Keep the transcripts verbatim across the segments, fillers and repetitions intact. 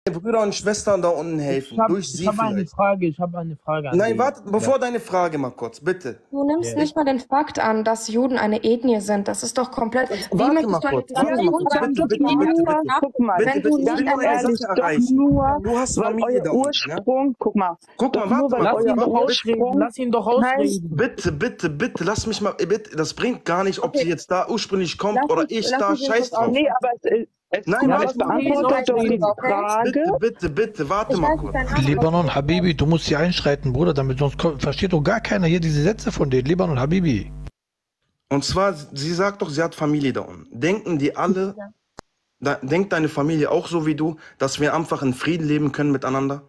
Brüder und Schwestern da unten helfen. Ich habe Durch sie hab eine vielleicht. Frage, ich habe eine Frage an Nein, die- warte, bevor deine Frage mal kurz, bitte. Du nimmst Ja. nicht mal den Fakt an, dass Juden eine Ethnie sind. Das ist doch komplett. Wie Warte möchtest mal du eine kurz, warte mal Diskussion kurz, sagen, bitte, bitte, die bitte, nur- bitte. Guck mal, Bitte, wenn bitte, du ich nicht will nur eine ehrlich, Sache doch erreichen. nur, Du hast weil Familie euer da unten, ne? Ursprung, guck mal, Guck doch mal, nur warte weil mal, Lass ihn euer doch ausreden, Ursprung, lass ihn doch ausreden. bitte, bitte, bitte, lass mich mal, bitte, das bringt gar nicht, ob Okay. sie jetzt da ursprünglich kommt Lass oder mich- ich lass da, mich den scheiß kurz drauf. nee, aber es, es, Nein, guck mal, warte, es beantwortet doch die okay? Frage. Bitte, bitte, bitte, warte Ich mal weiß kurz. nicht, dein Name. Libanon, Habibi, du musst hier einschreiten, Bruder, damit sonst kommt, versteht doch gar keiner hier diese Sätze von denen. Libanon, Habibi. Und zwar, sie sagt doch, sie hat Familie da unten. Denken die alle, Ja. da, denkt deine Familie auch so wie du, dass wir einfach in Frieden leben können miteinander?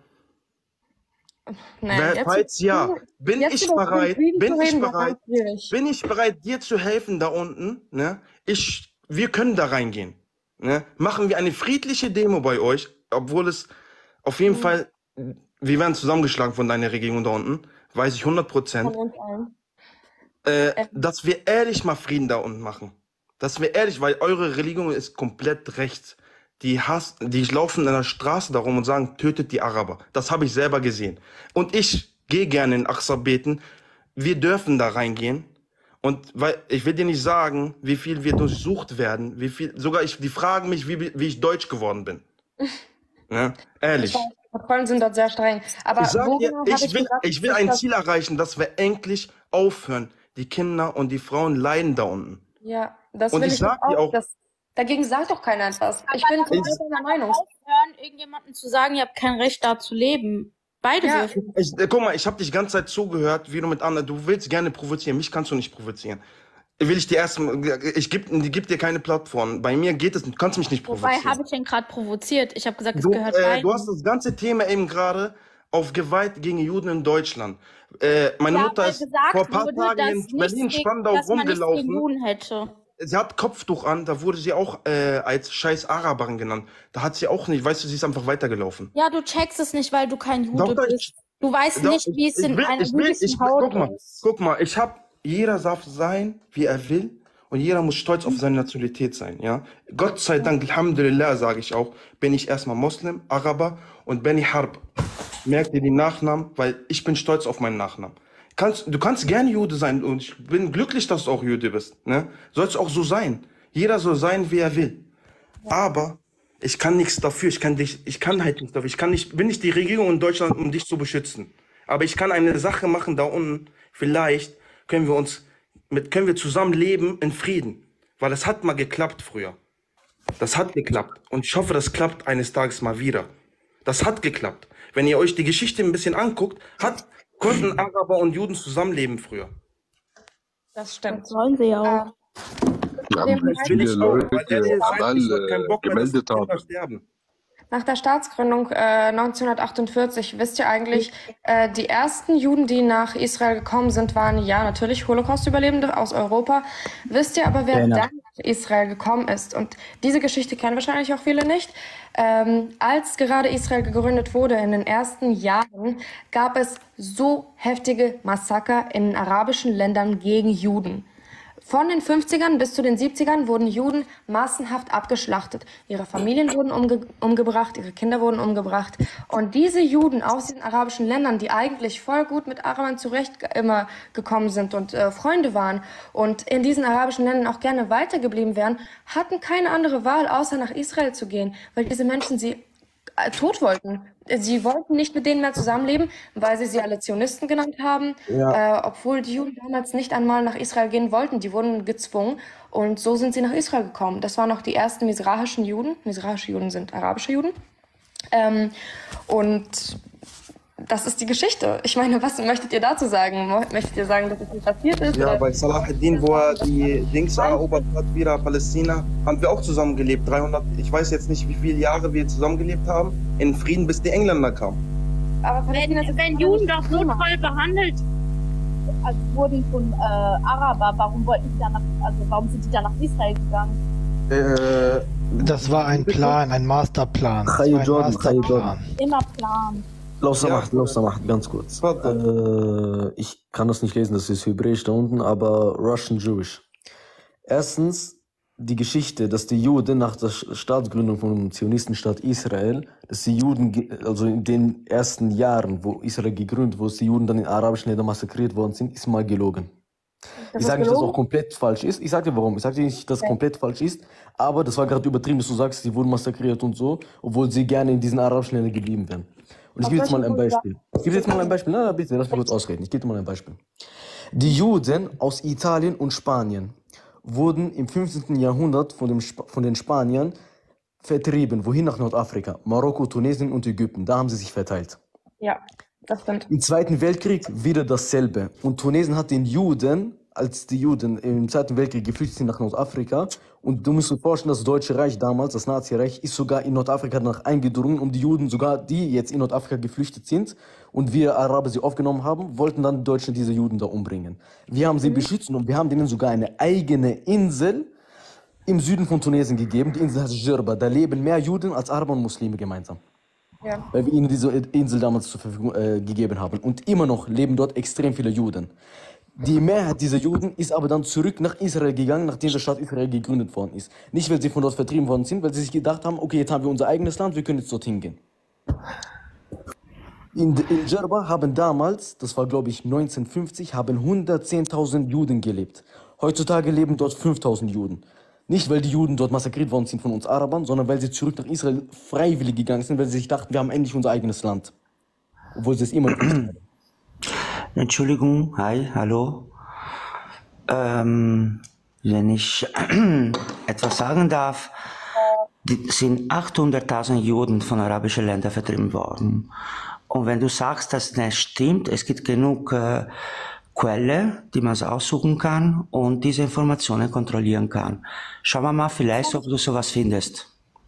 Nein, Wer- jetzt- Falls ja, bin jetzt ich über bereit, Frieden bin zu ich reden, war bereit, ganz schwierig. bin ich bereit, dir zu helfen da unten, ne? Ich, wir können da reingehen, ne? Machen wir eine friedliche Demo bei euch, obwohl es auf jeden Mhm. Fall, wir werden zusammengeschlagen von deiner Regierung da unten, weiß ich hundert Von Prozent, uns allen. äh, Ähm. dass wir ehrlich mal Frieden da unten machen. Dass wir ehrlich, weil eure Religion ist komplett rechts. Die Hass, die laufen in der Straße darum und sagen, tötet die Araber. Das habe ich selber gesehen. Und ich gehe gerne in Aqsa beten. Wir dürfen da reingehen. Und weil ich will dir nicht sagen, wie viel wir durchsucht werden, wie viel, sogar ich, die fragen mich, wie, wie ich deutsch geworden bin. Ne? Ehrlich. Die Kontrollen sind dort sehr streng. Aber Ich sag wo dir, genau ich habe ich will, gesagt, ich will dass ein das- Ziel erreichen, dass wir endlich aufhören. Die Kinder und die Frauen leiden da unten. Ja, das Und will ich ich sag doch dir auch. auch- Das, dagegen sagt doch keiner etwas. Ich bin Aber komplett Ich- deiner Meinung. Aufhören, irgendjemandem zu sagen, ihr habt kein Recht da zu leben. Beide Ja. dürfen. Ich, äh, guck mal, ich habe dich die ganze Zeit zugehört, wie du mit anderen, du willst gerne provozieren, mich kannst du nicht provozieren. Will ich dir erstmal, ich geb, ich geb dir keine Plattform. Bei mir geht es, du kannst mich nicht Wobei provozieren. habe ich denn gerade provoziert? Ich habe gesagt, es Du, gehört äh, beiden. du hast das ganze Thema eben gerade auf Gewalt gegen Juden in Deutschland. Äh, meine ja, Mutter weil ist gesagt vor ein paar wurde, Tagen dass in nichts Berlin, gegen- Spandau dass man nichts gegen rumgelaufen. Juden hätte. Sie hat Kopftuch an, da wurde sie auch äh, als scheiß Araberin genannt. Da hat sie auch nicht, weißt du, sie ist einfach weitergelaufen. Ja, du checkst es nicht, weil du kein Jude Doch, doch, bist. ich- Du weißt Doch, nicht, wie es ich in will- einer ich will- jüdischen ich will- Haut guck mal, ist. Guck mal, ich hab, jeder darf sein, wie er will, und jeder muss stolz auf seine Nationalität sein, ja. Gott sei Dank, Alhamdulillah, sage ich auch, bin ich erstmal Moslem, Araber und Beni Harb. Merk dir die Nachnamen, weil ich bin stolz auf meinen Nachnamen. Kannst, du kannst gerne Jude sein und ich bin glücklich, dass du auch Jude bist, ne. Soll's auch so sein. Jeder soll sein, wie er will. Aber ich kann nichts dafür, ich kann dich, ich kann halt nichts dafür. Ich kann nicht, bin nicht die Regierung in Deutschland, um dich zu beschützen. Aber ich kann eine Sache machen da unten. Vielleicht können wir uns mit, können wir zusammen leben in Frieden. Weil das hat mal geklappt früher. Das hat geklappt. Und ich hoffe, das klappt eines Tages mal wieder. Das hat geklappt. Wenn ihr euch die Geschichte ein bisschen anguckt, hat, konnten Araber und Juden zusammenleben früher. Das stimmt. Das sollen sie ja auch. Wir Dem haben Das will viele ich auch, weil Leute Daniel auf sagt, ich hab keinen alle Bock mehr, dass die gemeldet Kinder haben. sterben. Nach der Staatsgründung äh, neunzehnhundertachtundvierzig, wisst ihr eigentlich, äh, die ersten Juden, die nach Israel gekommen sind, waren ja natürlich Holocaust-Überlebende aus Europa. Wisst ihr aber, wer Genau. dann nach Israel gekommen ist? Und diese Geschichte kennen wahrscheinlich auch viele nicht. Ähm, als gerade Israel gegründet wurde, in den ersten Jahren, gab es so heftige Massaker in arabischen Ländern gegen Juden. Von den fünfzigern bis zu den siebzigern wurden Juden massenhaft abgeschlachtet. Ihre Familien wurden umge umgebracht, ihre Kinder wurden umgebracht. Und diese Juden aus diesen arabischen Ländern, die eigentlich voll gut mit Arabern zurecht immer gekommen sind und äh, Freunde waren und in diesen arabischen Ländern auch gerne weitergeblieben wären, hatten keine andere Wahl, außer nach Israel zu gehen, weil diese Menschen sie äh, tot wollten. Sie wollten nicht mit denen mehr zusammenleben, weil sie sie alle Zionisten genannt haben, Ja. äh, obwohl die Juden damals nicht einmal nach Israel gehen wollten. Die wurden gezwungen und so sind sie nach Israel gekommen. Das waren auch die ersten misrachischen Juden. Misrahische Juden sind arabische Juden. Ähm, und das ist die Geschichte. Ich meine, was möchtet ihr dazu sagen? Mo- Möchtet ihr sagen, dass es nicht passiert ist? Ja, oder? bei Salah ad-Din, wo er die Dings erobert hat, wieder Palästina, haben wir auch zusammengelebt. dreihundert, ich weiß jetzt nicht, wie viele Jahre wir zusammengelebt haben, in Frieden, bis die Engländer kamen. Aber Wenn, Palästina ist wenn jetzt Juden nicht doch Thema. notvoll behandelt, also wurden von äh, Araber, warum wollten die dann nach, also warum sind die dann nach Israel gegangen? Äh, Das war ein Plan, ein Masterplan. Das war Khalil ein Jordan, Khalil Masterplan. Immer Plan. لو Ja. سمحت لو سمحت ganz kurz. Warte. Äh, ich kann das nicht lesen, das ist Hebräisch da unten, aber Russian Jewish. Erstens, die Geschichte, dass die Juden nach der Staatsgründung vom Zionistenstaat Israel, dass die Juden, also in den ersten Jahren, wo Israel gegründet wurde, die Juden dann in arabischen Ländern massakriert worden sind, ist mal gelogen. Das Ich ist sage nicht, dass es gelogen? auch komplett falsch ist. Ich sage dir warum. Ich sage dir nicht, dass es komplett falsch ist, aber das war gerade übertrieben, dass du sagst, sie wurden massakriert und so, obwohl sie gerne in diesen arabischen Ländern geblieben wären. Und ich Auf gebe jetzt mal welchen ein Grund? Beispiel. Ich gebe jetzt mal ein Beispiel. Na, na, bitte, lass mich kurz ausreden. Ich gebe dir mal ein Beispiel. Die Juden aus Italien und Spanien wurden im fünfzehnten Jahrhundert von, dem Sp von den Spaniern vertrieben. Wohin? Nach Nordafrika. Marokko, Tunesien und Ägypten. Da haben sie sich verteilt. Ja, das stimmt. Im Zweiten Weltkrieg wieder dasselbe. Und Tunesien hat den Juden, als die Juden im Zweiten Weltkrieg geflüchtet sind nach Nordafrika, und du musst dir vorstellen, das Deutsche Reich damals, das Nazireich, ist sogar in Nordafrika danach eingedrungen, um die Juden, sogar die jetzt in Nordafrika geflüchtet sind und wir Araber sie aufgenommen haben, wollten dann die Deutschen diese Juden da umbringen. Wir haben sie beschützt und wir haben denen sogar eine eigene Insel im Süden von Tunesien gegeben. Die Insel heißt Djerba. Da leben mehr Juden als Araber und Muslime gemeinsam. Ja. Weil wir ihnen diese Insel damals zur Verfügung äh, gegeben haben. Und immer noch leben dort extrem viele Juden. Die Mehrheit dieser Juden ist aber dann zurück nach Israel gegangen, nachdem der Staat Israel gegründet worden ist. Nicht, weil sie von dort vertrieben worden sind, weil sie sich gedacht haben, okay, jetzt haben wir unser eigenes Land, wir können jetzt dorthin gehen. In, in Djerba haben damals, das war glaube ich neunzehnhundertfünfzig, haben hundertzehntausend Juden gelebt. Heutzutage leben dort fünftausend Juden. Nicht, weil die Juden dort massakriert worden sind von uns Arabern, sondern weil sie zurück nach Israel freiwillig gegangen sind, weil sie sich dachten, wir haben endlich unser eigenes Land. Obwohl sie es immer noch nicht haben. Entschuldigung, hi, hallo. Ähm, wenn ich etwas sagen darf, die sind achthunderttausend Juden von arabischen Ländern vertrieben worden. Und wenn du sagst, dass das stimmt, es gibt genug äh, Quellen, die man so aussuchen kann und diese Informationen kontrollieren kann. Schauen wir mal vielleicht, ob du sowas findest.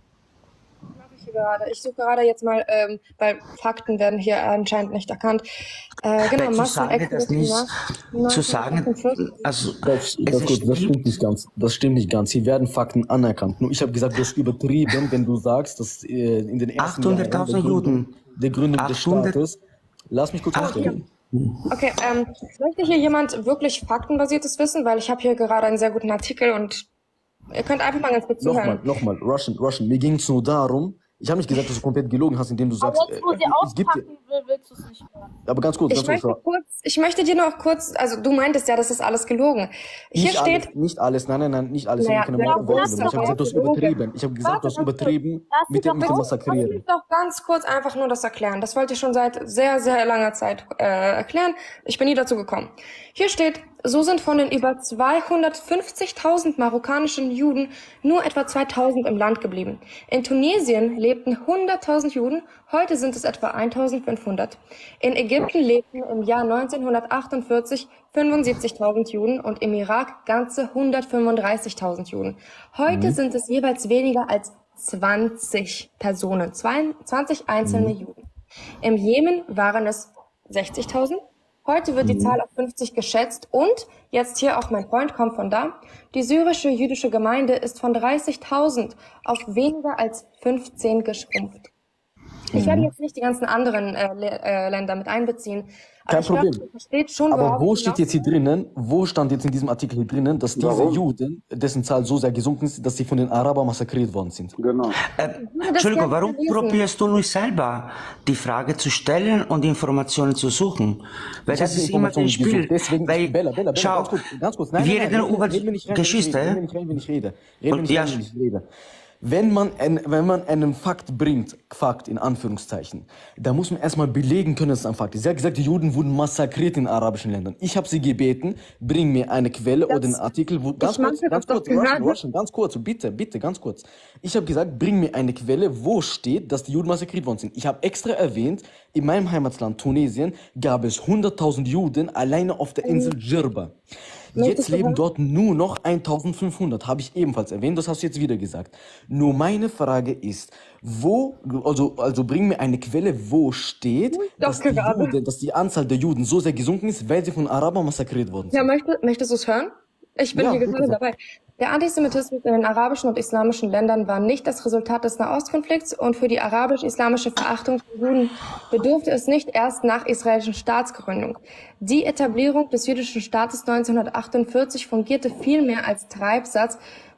Gerade. Ich suche gerade jetzt mal, ähm, weil Fakten werden hier anscheinend nicht erkannt. Äh, genau, Zu sagen, das nicht, zu sagen, also, Das, es das, ist gut, das stimmt nicht ganz. Das stimmt nicht ganz. Hier werden Fakten anerkannt. Nur ich habe gesagt, du hast übertrieben, wenn du sagst, dass äh, in den ersten achthunderttausend Juden. der Gründung des achthundert Staates. Lass mich kurz ausreden. Okay, ähm, möchte hier jemand wirklich faktenbasiertes wissen? Weil ich habe hier gerade einen sehr guten Artikel und ihr könnt einfach mal ganz kurz Nochmal, zuhören. nochmal, Russian, Russian. Mir ging es nur darum, ich habe nicht gesagt, dass du komplett gelogen hast, indem du sagst, Aber jetzt, wo äh, sie es gibt, auspacken will, willst du es nicht hören. aber ganz kurz, Ich ganz möchte, kurz. kurz, ich möchte dir noch kurz, also du meintest ja, das ist alles gelogen. Hier Nicht steht, alles, nicht alles, nein, nein, nein, nicht alles. Naja, Ich habe keine ja, Worte lass benutzen. Ich habe doch gesagt, du hast mal übertrieben. Ich habe gesagt, du hast Warte, ganz übertrieben Lass sie mit dem, doch mit dem mal- lass Massakrieren. mich doch ganz kurz einfach nur das erklären. Das wollte ich schon seit sehr, sehr langer Zeit äh, erklären. Ich bin nie dazu gekommen. Hier steht, so sind von den über zweihundertfünfzigtausend marokkanischen Juden nur etwa zweitausend im Land geblieben. In Tunesien lebten hunderttausend Juden, heute sind es etwa eintausendfünfhundert. In Ägypten lebten im Jahr neunzehnhundertachtundvierzig fünfundsiebzigtausend Juden und im Irak ganze hundertfünfunddreißigtausend Juden. Heute Mhm. sind es jeweils weniger als zwanzig Personen, zwanzig einzelne Juden. Im Jemen waren es sechzigtausend. Heute wird die Zahl auf fünfzig geschätzt und, jetzt hier auch mein Freund kommt von da, die syrische jüdische Gemeinde ist von dreißigtausend auf weniger als fünfzehn geschrumpft. Ich werde jetzt nicht die ganzen anderen äh, Le äh, Länder mit einbeziehen, aber Kein ich glaube, Problem. ihr versteht schon, Aber worauf wo ich steht hinaus jetzt hier drinnen, wo stand jetzt in diesem Artikel hier drinnen, dass diese Warum? Juden, dessen Zahl so sehr gesunken ist, dass sie von den Arabern massakriert worden sind? Genau. Äh, das Entschuldigung, gerne warum lesen. probierst du nicht selber die Frage zu stellen und Informationen zu suchen? Weil Ich habe das die ist immer Informationen ein Spiel. gesucht, deswegen, Weil, Bella, Bella, Bella, schau, ganz kurz, ganz kurz, nein, wir nein, reden nein, über reden wir nicht rein, Geschichte. Reden wir nicht rein, wenn ich rede. Reden wir Und nicht ja, rein, wenn ich rede. Wenn man, ein, wenn man einen Fakt bringt, Fakt in Anführungszeichen, da muss man erstmal belegen können, dass es ein Fakt ist. Sie hat gesagt, die Juden wurden massakriert in arabischen Ländern. Ich habe sie gebeten, bring mir eine Quelle Das- oder einen Artikel, wo, ganz ich kurz, meinte ganz das kurz, doch Russian, gerade. Russian, ganz kurz, bitte, bitte, ganz kurz. Ich habe gesagt, bring mir eine Quelle, wo steht, dass die Juden massakriert worden sind. Ich habe extra erwähnt, in meinem Heimatland Tunesien gab es hunderttausend Juden alleine auf der Insel Djerba. Jetzt Möchtest du leben hören? dort nur noch eintausendfünfhundert, habe ich ebenfalls erwähnt, das hast du jetzt wieder gesagt. Nur meine Frage ist, wo, also, also bring mir eine Quelle, wo steht, Doch dass die, gerade. Juden, dass die Anzahl der Juden so sehr gesunken ist, weil sie von Arabern massakriert worden sind. Ja, möchte, möchtest du es hören? Ich bin Ja, hier bitte. gerade dabei. Der Antisemitismus in den arabischen und islamischen Ländern war nicht das Resultat des Nahostkonflikts und für die arabisch-islamische Verachtung von Juden bedurfte es nicht erst nach israelischen Staatsgründung. Die Etablierung des jüdischen Staates neunzehnhundertachtundvierzig fungierte vielmehr als Treibsatz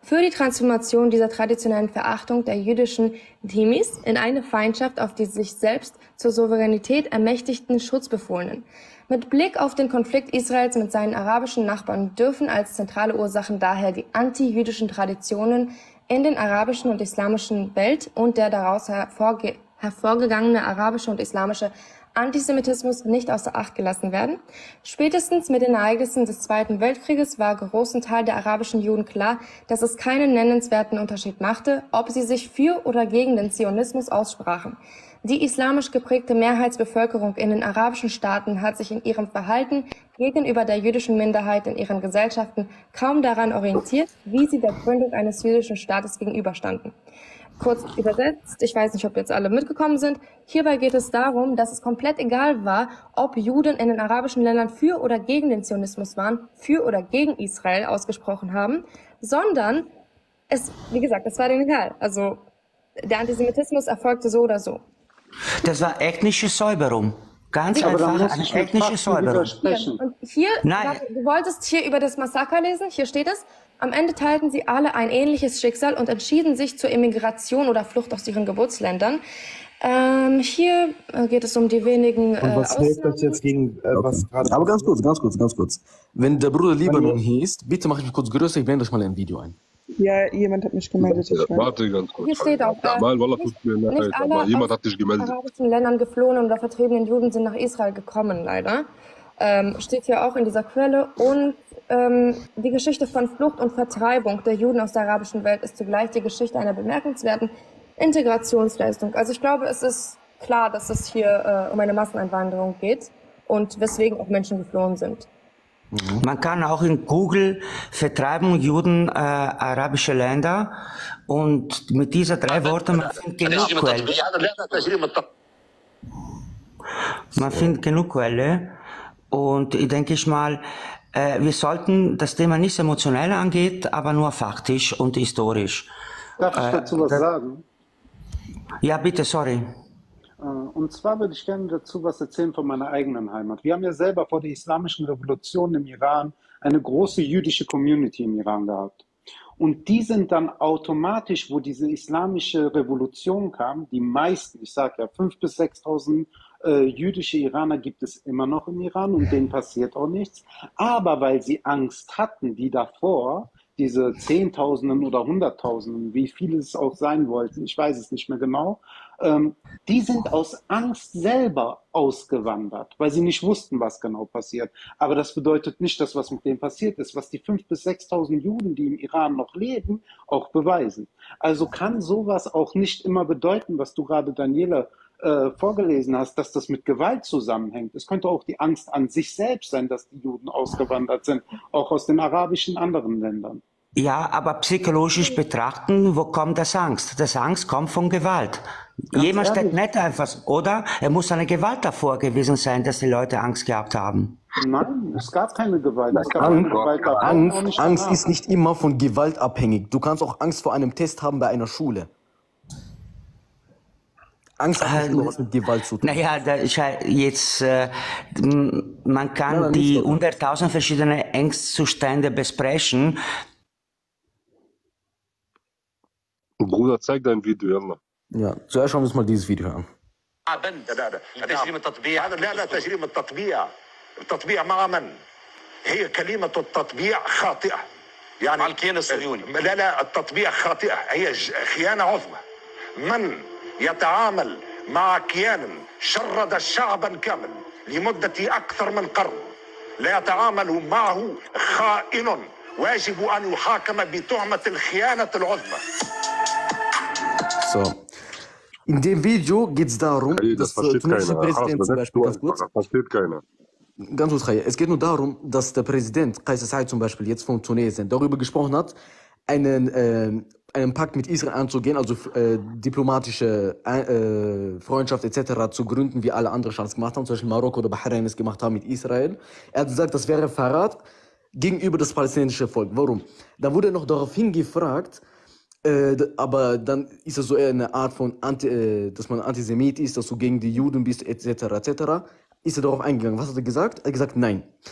für die Transformation dieser traditionellen Verachtung der jüdischen Dhimis in eine Feindschaft auf die sich selbst zur Souveränität ermächtigten Schutzbefohlenen. Mit Blick auf den Konflikt Israels mit seinen arabischen Nachbarn dürfen als zentrale Ursachen daher die anti-jüdischen Traditionen in den arabischen und islamischen Welt und der daraus hervorge hervorgegangene arabische und islamische Antisemitismus nicht außer Acht gelassen werden. Spätestens mit den Ereignissen des Zweiten Weltkrieges war großen Teil der arabischen Juden klar, dass es keinen nennenswerten Unterschied machte, ob sie sich für oder gegen den Zionismus aussprachen. Die islamisch geprägte Mehrheitsbevölkerung in den arabischen Staaten hat sich in ihrem Verhalten gegenüber der jüdischen Minderheit in ihren Gesellschaften kaum daran orientiert, wie sie der Gründung eines jüdischen Staates gegenüberstanden. Kurz übersetzt, ich weiß nicht, ob jetzt alle mitgekommen sind, hierbei geht es darum, dass es komplett egal war, ob Juden in den arabischen Ländern für oder gegen den Zionismus waren, für oder gegen Israel ausgesprochen haben, sondern es, wie gesagt, es war denen egal. Also der Antisemitismus erfolgte so oder so. Das war ethnische Säuberung. Ganz Aber dann einfach muss ich eine mit ethnische Fakten Säuberung. widersprechen. Und hier, Nein. warte, du wolltest hier über das Massaker lesen, hier steht es. Am Ende teilten sie alle ein ähnliches Schicksal und entschieden sich zur Emigration oder Flucht aus ihren Geburtsländern. Ähm, hier äh, geht es um die wenigen äh, Und was hilft das Ausnahmen. jetzt gegen, äh, was gerade Aber ganz kurz, ganz kurz, ganz kurz. Wenn der Bruder Libanon Wenn- hieß, bitte mach ich mich kurz größer, ich blende euch mal ein Video ein. Ja, jemand hat mich gemeldet. Ich weiß. Warte ganz kurz. Hier steht auch, äh, Mal, Wallah, nicht, tut mir nicht leid, alle aber jemand aus hat dich gemeldet. arabischen Ländern geflohenen oder vertriebenen Juden sind nach Israel gekommen, leider. Ähm, steht hier auch in dieser Quelle. Und ähm, die Geschichte von Flucht und Vertreibung der Juden aus der arabischen Welt ist zugleich die Geschichte einer bemerkenswerten Integrationsleistung. Also ich glaube, es ist klar, dass es hier äh, um eine Masseneinwanderung geht und weswegen auch Menschen geflohen sind. Man kann auch in Google Vertreibung Juden äh, arabische Länder und mit diesen drei Worten man findet genug Quelle. Man findet genug Quelle und ich denke ich mal, äh, wir sollten das Thema nicht emotionell angehen, aber nur faktisch und historisch. Darf ich Äh, dazu was da- sagen? Ja, bitte, sorry. Äh, Und zwar würde ich gerne dazu was erzählen von meiner eigenen Heimat. Wir haben ja selber vor der islamischen Revolution im Iran eine große jüdische Community im Iran gehabt. Und die sind dann automatisch, wo diese islamische Revolution kam, die meisten, ich sage ja, fünftausend bis sechstausend äh, jüdische Iraner gibt es immer noch im Iran und denen passiert auch nichts. Aber weil sie Angst hatten, die davor, diese Zehntausenden oder Hunderttausenden, wie viele es auch sein wollten, ich weiß es nicht mehr genau, ähm, die sind aus Angst selber ausgewandert, weil sie nicht wussten, was genau passiert. Aber das bedeutet nicht, dass was mit denen passiert ist, was die fünftausend bis sechstausend Juden, die im Iran noch leben, auch beweisen. Also kann sowas auch nicht immer bedeuten, was du gerade, Daniela, äh, vorgelesen hast, dass das mit Gewalt zusammenhängt. Es könnte auch die Angst an sich selbst sein, dass die Juden ausgewandert sind, auch aus den arabischen anderen Ländern. Ja, aber psychologisch betrachten, wo kommt das Angst? Das Angst kommt von Gewalt. Jemand steht nicht einfach, oder? Er muss eine Gewalt davor gewesen sein, dass die Leute Angst gehabt haben. Nein, es gab keine Gewalt. Es gab keine Angst, Gewalt davor, auch Angst, nicht Angst danach. ist nicht immer von Gewalt abhängig. Du kannst auch Angst vor einem Test haben bei einer Schule. Angst hat nicht immer was mit Gewalt zu tun. Naja, da ist ja jetzt, äh, m- man kann Nein, nein, nicht die so. hunderttausend verschiedene Angstzustände besprechen. Bruder, zeig dein Video, Yalla. Ja, zuerst schauen wir uns mal dieses Video an. لا لا لا تجريم التطبيع هذا لا لا تجريم التطبيع التطبيع مع من؟ هي كلمة التطبيع خاطئة يعني مع الكيان الصهيوني لا لا التطبيع خاطئة هي ج- خيانة عظمى من يتعامل مع كيان شرد شعبا كامل لمدة أكثر من قرن لا يتعامل معه خائن ويجب أن يحاكم بتهمة الخيانة العظمى. So. In dem Video geht es darum, Ey, das dass der versteht tunesische keiner. Präsident Hass, zum das Beispiel, ganz kurz, Das versteht keiner. ganz kurz, Chaya, es geht nur darum, dass der Präsident Kais Saied zum Beispiel jetzt von Tunesien darüber gesprochen hat, einen, äh, einen Pakt mit Israel anzugehen, also äh, diplomatische äh, Freundschaft et cetera zu gründen, wie alle anderen Staaten es gemacht haben, zum Beispiel Marokko oder Bahrain es gemacht haben mit Israel. Er hat gesagt, das wäre Verrat gegenüber das palästinensische Volk. Warum? Da wurde er noch daraufhin gefragt, Äh, d- aber dann ist es so eher eine Art von, Anti, äh, dass man Antisemit ist, dass du gegen die Juden bist, et cetera et cetera. Ist er darauf eingegangen? Was hat er gesagt? Er hat gesagt, nein.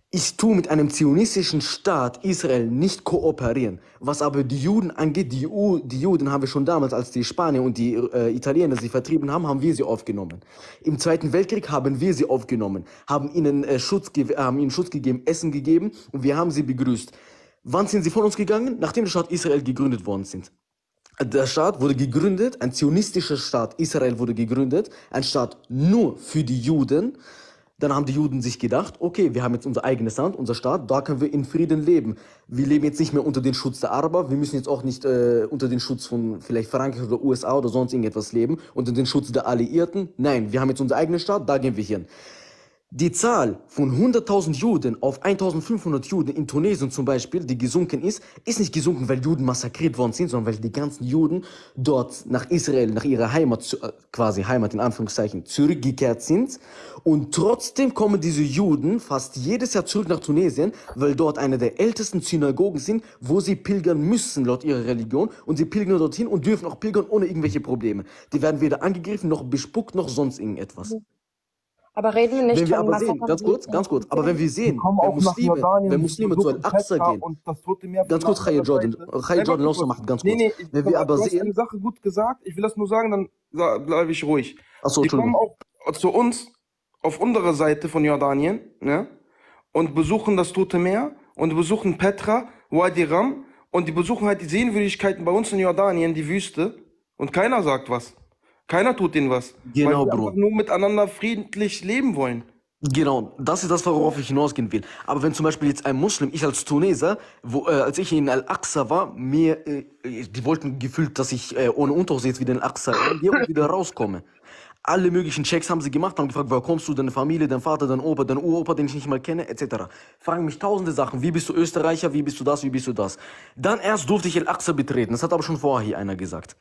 Ich tue mit einem zionistischen Staat Israel nicht kooperieren. Was aber die Juden angeht, die, Ju die Juden haben wir schon damals, als die Spanier und die äh, Italiener sie vertrieben haben, haben wir sie aufgenommen. Im Zweiten Weltkrieg haben wir sie aufgenommen, haben ihnen, äh, Schutz, haben ihnen Schutz gegeben, Essen gegeben und wir haben sie begrüßt. Wann sind sie von uns gegangen? Nachdem der Staat Israel gegründet worden sind. Der Staat wurde gegründet, ein zionistischer Staat Israel wurde gegründet, ein Staat nur für die Juden. Dann haben die Juden sich gedacht, okay, wir haben jetzt unser eigenes Land, unser Staat, da können wir in Frieden leben. Wir leben jetzt nicht mehr unter den Schutz der Araber, wir müssen jetzt auch nicht äh, unter den Schutz von vielleicht Frankreich oder U S A oder sonst irgendetwas leben, unter den Schutz der Alliierten. Nein, wir haben jetzt unser eigenes Staat, da gehen wir hin. Die Zahl von hunderttausend Juden auf eintausendfünfhundert Juden in Tunesien zum Beispiel, die gesunken ist, ist nicht gesunken, weil Juden massakriert worden sind, sondern weil die ganzen Juden dort nach Israel, nach ihrer Heimat, quasi Heimat in Anführungszeichen, zurückgekehrt sind. Und trotzdem kommen diese Juden fast jedes Jahr zurück nach Tunesien, weil dort eine der ältesten Synagogen sind, wo sie pilgern müssen, laut ihrer Religion. Und sie pilgern dorthin und dürfen auch pilgern ohne irgendwelche Probleme. Die werden weder angegriffen, noch bespuckt, noch sonst irgendetwas. Aber reden wir nicht Wenn wir von aber sehen, Massakern, ganz die- kurz, ganz kurz, aber wenn wir sehen, kommen wenn auch nach Muslime, Jordanien, wenn Muslime zu Al-Aqsa Petra gehen, und das Tote Meer ganz von kurz, der Chaya anderen Jordan, Seite. Chaya Ja, Jordan, ganz lass kurz. mal ganz Nee, kurz. nee, ich, Wenn wir aber du hast sehen, eine Sache gut gesagt, ich will das nur sagen, dann sa- bleibe ich ruhig. ach so, Die kommen Entschuldigung. auch zu uns auf unserer Seite von Jordanien, ne? Und besuchen das Tote Meer und besuchen Petra, Wadi Ram und die besuchen halt die Sehenswürdigkeiten bei uns in Jordanien, die Wüste, und keiner sagt was. Keiner tut ihnen was. Genau, weil wir Bro. einfach nur miteinander friedlich leben wollen. Genau, das ist das, worauf ich hinausgehen will. Aber wenn zum Beispiel jetzt ein Muslim, ich als Tuneser, wo, äh, als ich in Al-Aqsa war, mir, äh, die wollten gefühlt, dass ich äh, ohne Unterhose jetzt wieder in Al-Aqsa reingehe und wieder rauskomme. Alle möglichen Checks haben sie gemacht, haben gefragt, woher kommst du, deine Familie, dein Vater, dein Opa, dein Uropa, den ich nicht mal kenne, et cetera. Fragen mich tausende Sachen, wie bist du Österreicher, wie bist du das, wie bist du das. Dann erst durfte ich Al-Aqsa betreten, das hat aber schon vorher hier einer gesagt.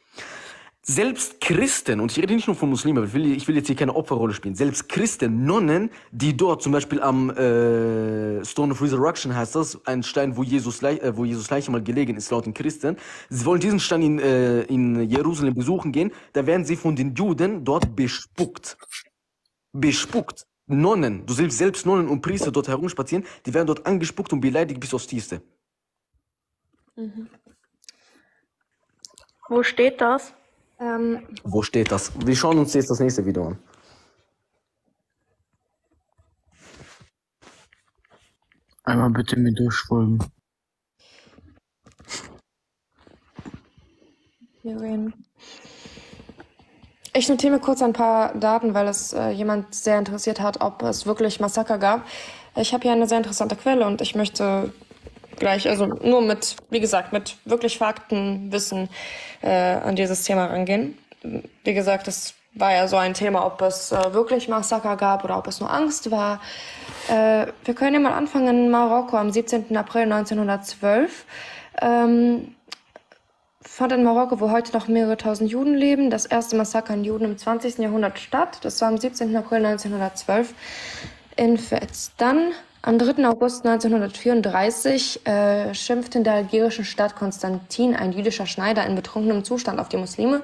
Selbst Christen, und ich rede nicht nur von Muslimen, ich will, ich will jetzt hier keine Opferrolle spielen, selbst Christen, Nonnen, die dort zum Beispiel am äh, Stone of Resurrection heißt das, ein Stein, wo Jesus, äh, wo Jesus Leiche mal gelegen ist, laut den Christen, sie wollen diesen Stein in, äh, in Jerusalem besuchen gehen, da werden sie von den Juden dort bespuckt. Bespuckt. Nonnen, du selbst, selbst Nonnen und Priester dort herumspazieren, die werden dort angespuckt und beleidigt bis aufs Tiefste. Mhm. Wo steht das? Ähm, Wo steht das? Wir schauen uns jetzt das nächste Video an. Einmal bitte mir durchfolgen. Ich notiere mir kurz ein paar Daten, weil es äh, jemand sehr interessiert hat, ob es wirklich Massaker gab. Ich habe hier eine sehr interessante Quelle und ich möchte gleich, also nur mit, wie gesagt, mit wirklich Faktenwissen äh, an dieses Thema rangehen. Wie gesagt, es war ja so ein Thema, ob es äh, wirklich Massaker gab oder ob es nur Angst war. Äh, wir können ja mal anfangen in Marokko am siebzehnten April neunzehnhundertzwölf. Ähm, fand in Marokko, wo heute noch mehrere tausend Juden leben, das erste Massaker an Juden im zwanzigsten Jahrhundert statt. Das war am siebzehnten April neunzehnhundertzwölf in Fez. Dann am dritten August neunzehnhundertvierunddreißig äh, schimpfte in der algerischen Stadt Konstantin, ein jüdischer Schneider, in betrunkenem Zustand auf die Muslime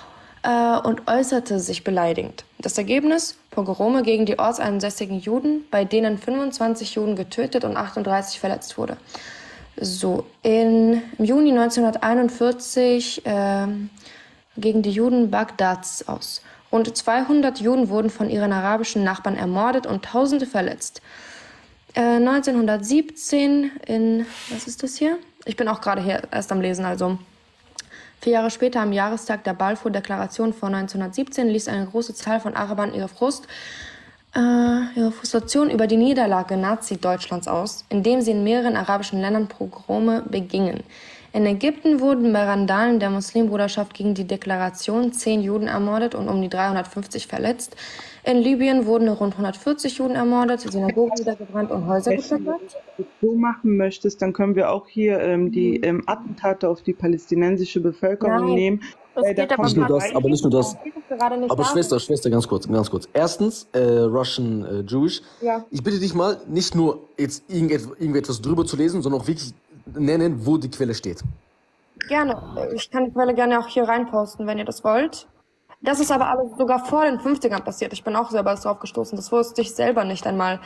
äh, und äußerte sich beleidigend. Das Ergebnis? Pogrome gegen die ortsansässigen Juden, bei denen fünfundzwanzig Juden getötet und achtunddreißig verletzt wurde. So, in, im Juni neunzehnhunderteinundvierzig äh, gegen die Juden Bagdads aus. Rund zweihundert Juden wurden von ihren arabischen Nachbarn ermordet und Tausende verletzt. Äh, neunzehnhundertsiebzehn in, was ist das hier? Ich bin auch gerade hier erst am Lesen, also. Vier Jahre später, am Jahrestag der Balfour-Deklaration von neunzehnhundertsiebzehn, ließ eine große Zahl von Arabern ihre Frust, äh, ihre Frustration über die Niederlage Nazi-Deutschlands aus, indem sie in mehreren arabischen Ländern Pogrome begingen. In Ägypten wurden bei Randalen der Muslimbruderschaft gegen die Deklaration zehn Juden ermordet und um die dreihundertfünfzig verletzt. In Libyen wurden rund hundertvierzig Juden ermordet, Synagogen niedergebrannt und Häuser Wenn du geplündert. das so machen möchtest, dann können wir auch hier ähm, die ähm, Attentate auf die palästinensische Bevölkerung Nein, nehmen. es Äh, da geht aber kommt Nicht nur gerade das, aber nicht nur das. geht es gerade nicht Aber darum. Schwester, Schwester, ganz kurz, ganz kurz. Erstens, äh, Russian äh, Jewish. Ja. Ich bitte dich mal, nicht nur jetzt irgendetwas, irgendetwas drüber zu lesen, sondern auch wirklich nennen, wo die Quelle steht. Gerne. Ich kann die Quelle gerne auch hier reinposten, wenn ihr das wollt. Das ist aber alles sogar vor den fünfzigern passiert. Ich bin auch selber drauf gestoßen. Das wusste ich selber nicht einmal.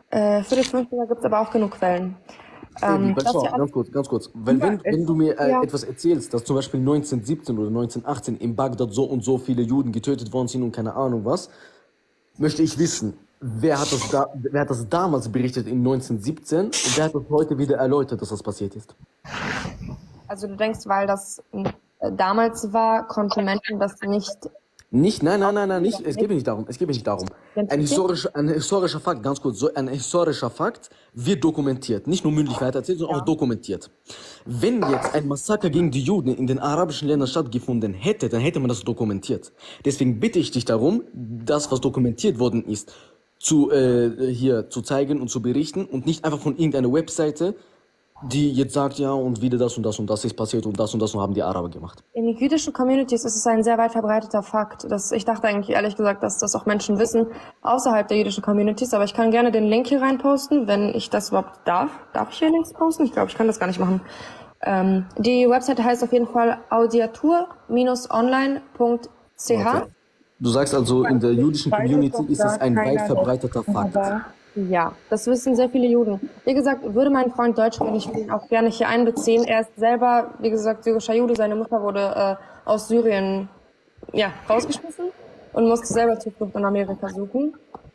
Äh, für die fünfziger gibt es aber auch genug Quellen. Ey, Ähm, Bachelor, dass wir ganz kurz, ganz kurz. Weil Ja, wenn, wenn es- du mir äh, ja. etwas erzählst, dass zum Beispiel neunzehnhundertsiebzehn oder neunzehnhundertachtzehn in Bagdad so und so viele Juden getötet worden sind und keine Ahnung was, möchte ich wissen, wer hat das, da, wer hat das damals berichtet in neunzehnhundertsiebzehn und wer hat das heute wieder erläutert, dass das passiert ist? Also du denkst, weil das äh, damals war, konnten Menschen das nicht. Nicht, nein, nein, nein, nein, nicht. Es geht mir nicht darum. Es geht mir nicht darum. Ein historischer, ein historischer Fakt, ganz kurz, so ein historischer Fakt wird dokumentiert. Nicht nur mündlich weitererzählt, sondern auch dokumentiert. Wenn jetzt ein Massaker gegen die Juden in den arabischen Ländern stattgefunden hätte, dann hätte man das dokumentiert. Deswegen bitte ich dich darum, das, was dokumentiert worden ist, zu, äh, hier zu zeigen und zu berichten und nicht einfach von irgendeiner Webseite, die jetzt sagt, ja, und wieder das und das und das ist passiert und das und das und haben die Araber gemacht. In jüdischen Communities ist es ein sehr weit verbreiteter Fakt. Das, ich dachte eigentlich ehrlich gesagt, dass das auch Menschen wissen außerhalb der jüdischen Communities, aber ich kann gerne den Link hier reinposten, wenn ich das überhaupt darf. Darf ich hier Links posten? Ich glaube, ich kann das gar nicht machen. Ähm, die Webseite heißt auf jeden Fall audiatur online punkt c h. Okay. Du sagst also, in der jüdischen Community ist das ein weit verbreiteter Fakt. Ja, das wissen sehr viele Juden. Wie gesagt, würde mein Freund Deutsch reden, ich würde ihn auch gerne hier einbeziehen. Er ist selber, wie gesagt, syrischer Jude. Seine Mutter wurde äh, aus Syrien ja, rausgeschmissen und musste selber Zuflucht in Amerika suchen.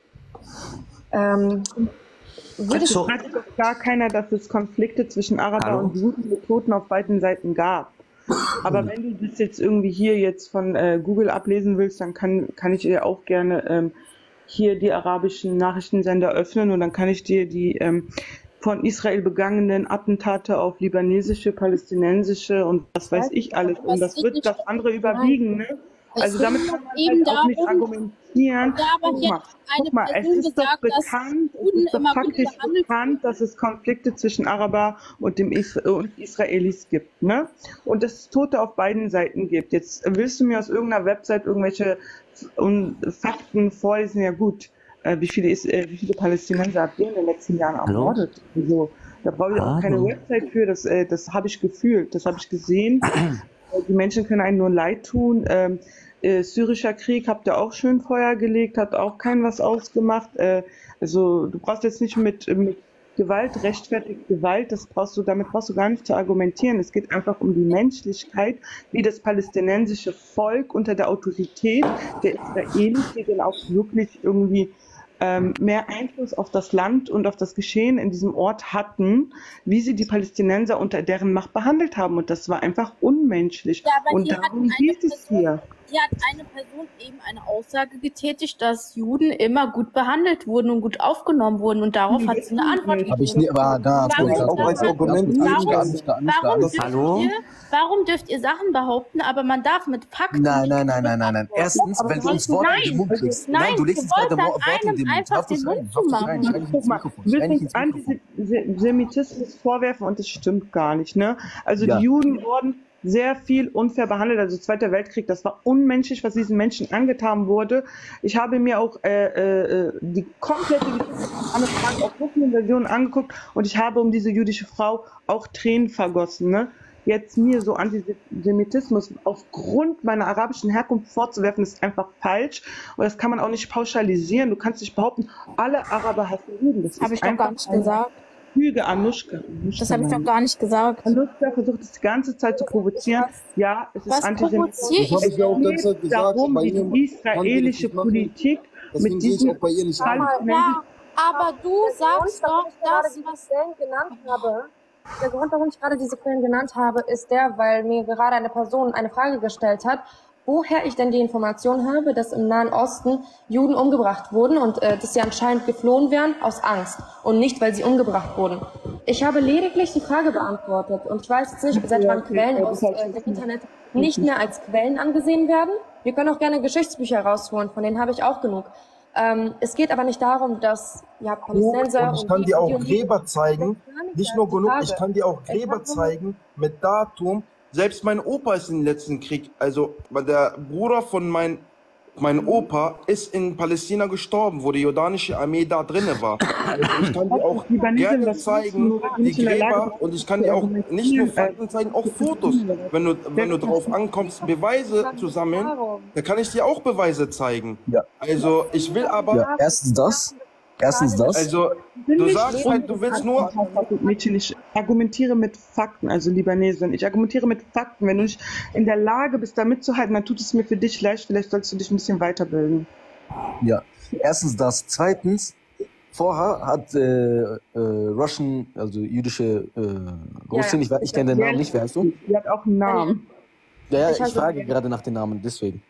Ähm, würde ich Es sagt doch gar keiner, dass es Konflikte zwischen Araber Hallo? und Juden mit Toten auf beiden Seiten gab. Aber wenn du das jetzt irgendwie hier jetzt von äh, Google ablesen willst, dann kann, kann ich dir auch gerne ähm, hier die arabischen Nachrichtensender öffnen und dann kann ich dir die ähm, von Israel begangenen Attentate auf libanesische, palästinensische und was weiß ich alles. Und das wird das andere überwiegen. Ne? Also Es damit geht kann man eben halt auch nicht darum, argumentieren. da aber Guck hier mal, eine guck mal, es Person ist doch gesagt, dass bekannt, es Juden ist doch immer gut faktisch behandelt bekannt, dass es Konflikte zwischen Araber und dem Isra und Israelis gibt, ne? Und dass es Tote auf beiden Seiten gibt. Jetzt willst du mir aus irgendeiner Website irgendwelche um, Fakten vorlesen? Ja gut, äh, wie viele ist, äh, wie viele Palästinenser habt ihr in den letzten Jahren ermordet? Also, da brauche ich auch keine Hallo. Website für. Das, äh, das habe ich gefühlt, das habe ich gesehen. Äh, Die Menschen können einem nur leid tun. Ähm, äh, syrischer Krieg habt ihr auch schön Feuer gelegt, hat auch keinem was ausgemacht. Äh, also du brauchst jetzt nicht mit, mit Gewalt, rechtfertigt Gewalt, das brauchst du, damit brauchst du gar nicht zu argumentieren. Es geht einfach um die Menschlichkeit, wie das palästinensische Volk unter der Autorität der Israelis, die dann auch wirklich irgendwie ähm, mehr Einfluss auf das Land und auf das Geschehen in diesem Ort hatten, wie sie die Palästinenser unter deren Macht behandelt haben. Und das war einfach unmenschlich. Ja, aber und hier hat darum eine geht es hier. Hier hat eine Person eben eine Aussage getätigt, dass Juden immer gut behandelt wurden und gut aufgenommen wurden und darauf hat sie eine Antwort Habe ich nie, aber ganz Warum- kurz, ganz auch kurz. als Argument, Warum- alles klar, alles klar, alles klar, Warum alles dürft, klar. ihr, warum dürft ihr Sachen behaupten, aber man darf mit Fakten Nein, nicht nein, nein, nein, nein, nein. Erstens, Aber wenn du du uns Worte in den Mund nein, legst. nein, Nein, du legst du uns gerade wolltest Wo- Worte in den einem Mund. einfach Darf das den rein? Mund Darf das zumachen. rein? Schreib nicht Guck ins mal, Mikrofon. du Schreib willst nicht uns ins Mikrofon. Antisemitismus vorwerfen und das stimmt gar nicht. Ne? Also Ja. die Juden wurden sehr viel unfair behandelt. Also Zweiter Weltkrieg, das war unmenschlich, was diesen Menschen angetan wurde. Ich habe mir auch äh, äh, die komplette Geschichte von Anne Frank auf verschiedenen Versionen angeguckt und ich habe um diese jüdische Frau auch Tränen vergossen. Ne? Jetzt mir so Antisemitismus aufgrund meiner arabischen Herkunft vorzuwerfen, ist einfach falsch. Und das kann man auch nicht pauschalisieren. Du kannst nicht behaupten, alle Araber hassen Juden. Das Habe ist ich doch gar einfach nicht eine gesagt. Lüge, Anuschka. Anuschka Das habe ich doch meine gar nicht gesagt. Anuschka versucht es die ganze Zeit zu provozieren. Ja, es ist Was Antisemitismus. provoziere ich? Das habe ich ja auch Es ganze Zeit geht gesagt. darum, Bei wie ihr die kann ich israelische nicht machen. Politik Deswegen mit gehe ich diesen auch bei ihr nicht rein. palästinensischen Ja, aber du sagst doch, dass diese Quellen genannt habe. Der Grund, warum ich gerade diese Quellen genannt habe, ist der, weil mir gerade eine Person eine Frage gestellt hat, woher ich denn die Information habe, dass im Nahen Osten Juden umgebracht wurden und äh, dass sie anscheinend geflohen wären aus Angst und nicht, weil sie umgebracht wurden. Ich habe lediglich die Frage beantwortet und ich weiß jetzt nicht, seit wann Quellen aus äh, dem Internet nicht mehr als Quellen angesehen werden. Wir können auch gerne Geschichtsbücher rausholen, von denen habe ich auch genug. Ähm, es geht aber nicht darum, dass ja, Palästinenser Und ich kann die- dir auch die und die- Gräber zeigen, nicht nur die genug, Frage. ich kann dir auch Ich Gräber hab nur- zeigen mit Datum. Selbst mein Opa ist im letzten Krieg, also der Bruder von mein, mein Opa ist in Palästina gestorben, wo die jordanische Armee da drinne war. Also ich kann dir auch gerne zeigen, die Gräber, und ich kann dir auch nicht nur Fakten zeigen, auch Fotos. Wenn du, wenn du drauf ankommst, Beweise zu sammeln, dann kann ich dir auch Beweise zeigen. Ja. Also ich will aber... Ja, erstens das. Erstens das. Also, Bin du nicht sagst halt, du willst nur. Mädchen, ich argumentiere mit Fakten, also Libanesin. Ich argumentiere mit Fakten. Wenn du nicht in der Lage bist, da mitzuhalten, dann tut es mir für dich leicht. Vielleicht sollst du dich ein bisschen weiterbilden. Ja. Erstens das. Zweitens, vorher hat äh, äh, Russian, also jüdische äh, Großin, ich, we- ich kenne den Namen nicht, wer heißt du? Die hat auch einen Namen. Ja, ja, Ich ich heiße frage Daniela. gerade nach den Namen, deswegen.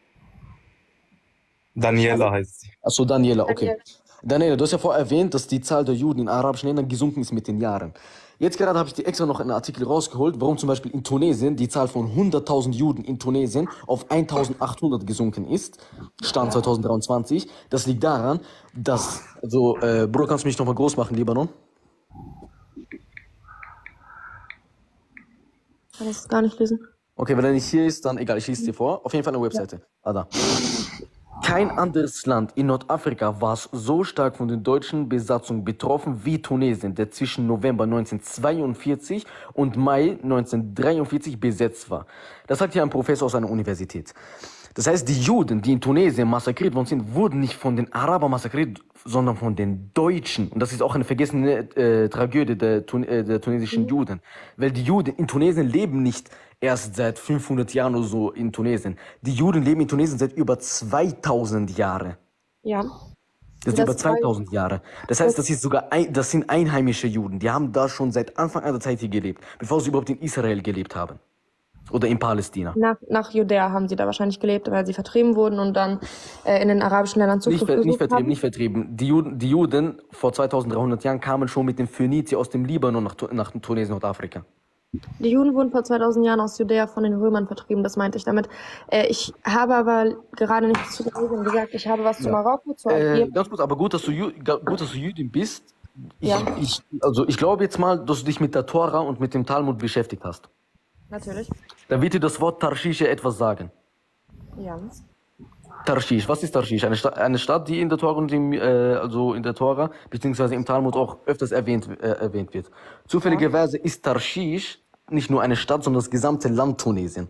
Daniela heißt sie. Achso, Daniela, okay. Daniela. Daniela, du hast ja vorher erwähnt, dass die Zahl der Juden in arabischen Ländern gesunken ist mit den Jahren. Jetzt gerade habe ich dir extra noch einen Artikel rausgeholt, warum zum Beispiel in Tunesien die Zahl von hunderttausend Juden in Tunesien auf eintausendachthundert gesunken ist, Stand zweitausenddreiundzwanzig. Das liegt daran, dass, also, äh, Bruder, kannst du mich nochmal groß machen, Libanon? Ich kann das gar nicht lesen. Okay, wenn er nicht hier ist, dann egal, ich lese dir vor. Auf jeden Fall eine Webseite. Ah, da. Kein anderes Land in Nordafrika war so stark von der deutschen Besatzung betroffen wie Tunesien, der zwischen November neunzehnhundertzweiundvierzig und Mai neunzehnhundertdreiundvierzig besetzt war. Das sagt hier ein Professor aus einer Universität. Das heißt, die Juden, die in Tunesien massakriert worden sind, wurden nicht von den Arabern massakriert, sondern von den Deutschen. Und das ist auch eine vergessene äh, Tragödie der, Tun äh, der tunesischen Mhm. Juden. Weil die Juden in Tunesien leben nicht erst seit fünfhundert Jahren oder so in Tunesien. Die Juden leben in Tunesien seit über zweitausend Jahren. Ja. Das sind Das über zweitausend Jahre. Das heißt, das ist sogar ein, das sind einheimische Juden. Die haben da schon seit Anfang an der Zeit hier gelebt, bevor sie überhaupt in Israel gelebt haben. Oder in Palästina. Nach, nach Judäa haben sie da wahrscheinlich gelebt, weil sie vertrieben wurden und dann äh, in den arabischen Ländern Nicht, Zuflucht ver nicht gesucht vertrieben, haben. nicht vertrieben. Die Juden, die Juden vor zweitausenddreihundert Jahren kamen schon mit den Phönizier aus dem Libanon nach, Tu- nach Tunesien, Nordafrika. Die Juden wurden vor zweitausend Jahren aus Judäa von den Römern vertrieben, das meinte ich damit. Äh, ich habe aber gerade nichts zu Tunesien gesagt. Ich habe was zu Ja. Marokko, zu Äh, Algerien. ganz kurz, aber gut, dass du, Ju ga- gut, dass du Jüdin bist. Ich, Ja. ich, also ich glaube jetzt mal, dass du dich mit der Tora und mit dem Talmud beschäftigt hast. Natürlich. Dann wird dir das Wort Tarshish etwas sagen. Ja. Tarshish, was ist Tarshish? Eine, Sta eine Stadt, die in der Tora und im, äh, also in der Tora beziehungsweise im Talmud auch öfters erwähnt, äh, erwähnt wird. Zufälligerweise ist Tarshish nicht nur eine Stadt, sondern das gesamte Land Tunesien.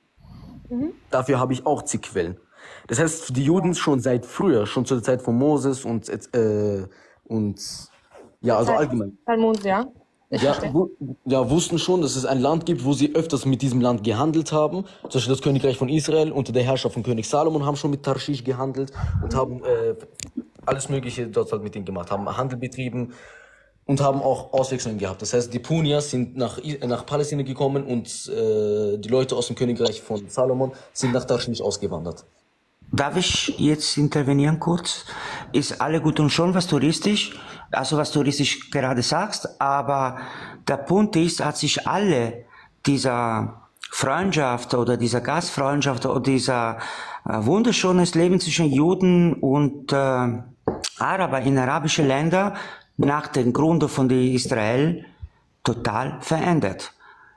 Mhm. Dafür habe ich auch zig Quellen. Das heißt, die Juden schon seit früher, schon zur Zeit von Moses und äh, und ja, also allgemein. Talmud, ja. Ich Ja, verstehe. wu ja, wussten schon, dass es ein Land gibt, wo sie öfters mit diesem Land gehandelt haben. Zum Beispiel das Königreich von Israel unter der Herrschaft von König Salomon haben schon mit Tarshish gehandelt und haben äh, alles Mögliche dort halt mit denen gemacht, haben Handel betrieben und haben auch Auswechslungen gehabt. Das heißt, die Punias sind nach, I- nach Palästina gekommen und äh, die Leute aus dem Königreich von Salomon sind nach Tarshish ausgewandert. Darf ich jetzt intervenieren kurz? Ist alle gut und schon, was touristisch, also was touristisch gerade sagst, aber der Punkt ist, hat sich alle dieser Freundschaft oder dieser Gastfreundschaft oder dieser äh, wunderschönes Leben zwischen Juden und äh, Araber in arabischen Ländern nach dem Gründung von der Israel total verändert.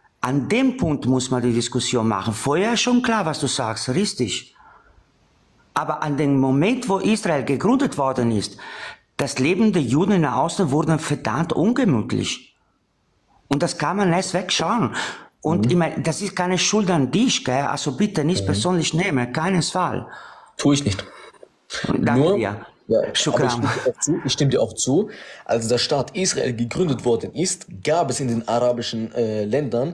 An dem Punkt muss man die Diskussion machen. Vorher ist schon klar, was du sagst, richtig. Aber an dem Moment, wo Israel gegründet worden ist, das Leben der Juden in der Außen wurde verdammt ungemütlich. Und das kann man nicht wegschauen. Und Mhm. ich meine, das ist keine Schuld an dich, gell? Also bitte nicht Mhm. persönlich nehmen, keinesfalls. Tue ich nicht. Danke Nur, dir. ja, aber ich Shukran. stimme, dir auch zu, ich stimme dir auch zu, als der Staat Israel gegründet worden ist, gab es in den arabischen äh, Ländern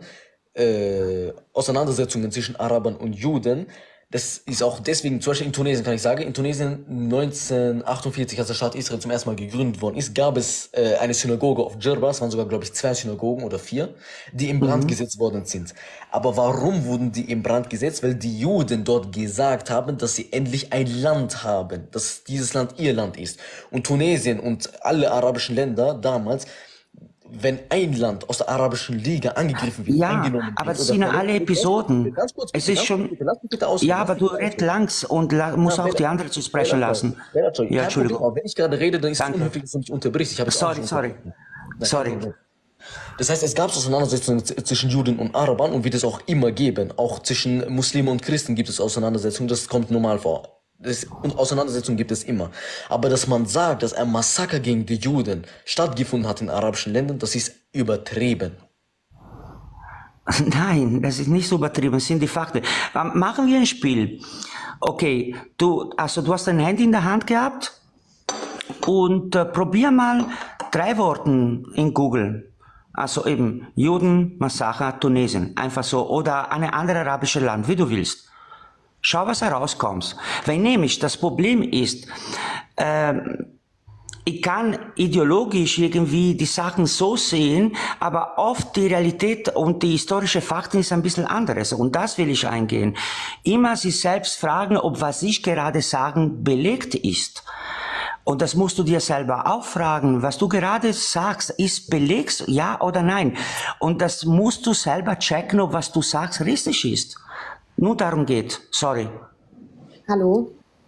äh, Auseinandersetzungen zwischen Arabern und Juden. Das ist auch deswegen, zum Beispiel in Tunesien kann ich sagen, in Tunesien neunzehnhundertachtundvierzig, als der Staat Israel zum ersten Mal gegründet worden ist, gab es äh, eine Synagoge auf Djerba, es waren sogar, glaube ich, zwei Synagogen oder vier, die in Brand Mhm. gesetzt worden sind. Aber warum wurden die in Brand gesetzt? Weil die Juden dort gesagt haben, dass sie endlich ein Land haben, dass dieses Land ihr Land ist. Und Tunesien und alle arabischen Länder damals, wenn ein Land aus der arabischen Liga angegriffen wird, Ja, eingenommen wird aber das oder sind ja verletzt alle wird, Episoden. ganz kurz, Es bitte, ist ganz schon, kurz, bitte, lass mich bitte ausreden, ja, lass aber mich du bitte redest ausreden. langs und la musst Ja, auch die Bella- anderen zu sprechen Bella- lassen. Bella- Entschuldigung, Ja, kein Entschuldigung. Problem, aber wenn ich gerade rede, dann ist es Danke. unhöflich, dass du mich unterbrichst. Ich habe jetzt auch Sorry, schon sorry. unterbrochen. Nein, kein Sorry. Problem. Das heißt, es gab Auseinandersetzungen z- zwischen Juden und Arabern und wird es auch immer geben. Auch zwischen Muslimen und Christen gibt es Auseinandersetzungen, das kommt normal vor. Das, und Auseinandersetzungen gibt es immer. Aber dass man sagt, dass ein Massaker gegen die Juden stattgefunden hat in arabischen Ländern, das ist übertrieben. Nein, das ist nicht so übertrieben, das sind die Fakten. Ähm, machen wir ein Spiel. Okay, du, also du hast dein Handy in der Hand gehabt und äh, probier mal drei Worte in Google. Also eben Juden, Massaker, Tunesien. Einfach so. Oder ein anderes arabisches Land, wie du willst. Schau, was herauskommt. Weil nämlich das Problem ist, äh, ich kann ideologisch irgendwie die Sachen so sehen, aber oft die Realität und die historische Fakten ist ein bisschen anderes. Und das will ich eingehen. Immer sich selbst fragen, ob was ich gerade sagen belegt ist. Und das musst du dir selber auch fragen. Was du gerade sagst, ist belegt, ja oder nein? Und das musst du selber checken, ob was du sagst richtig ist. Nur darum geht. Sorry. Hallo?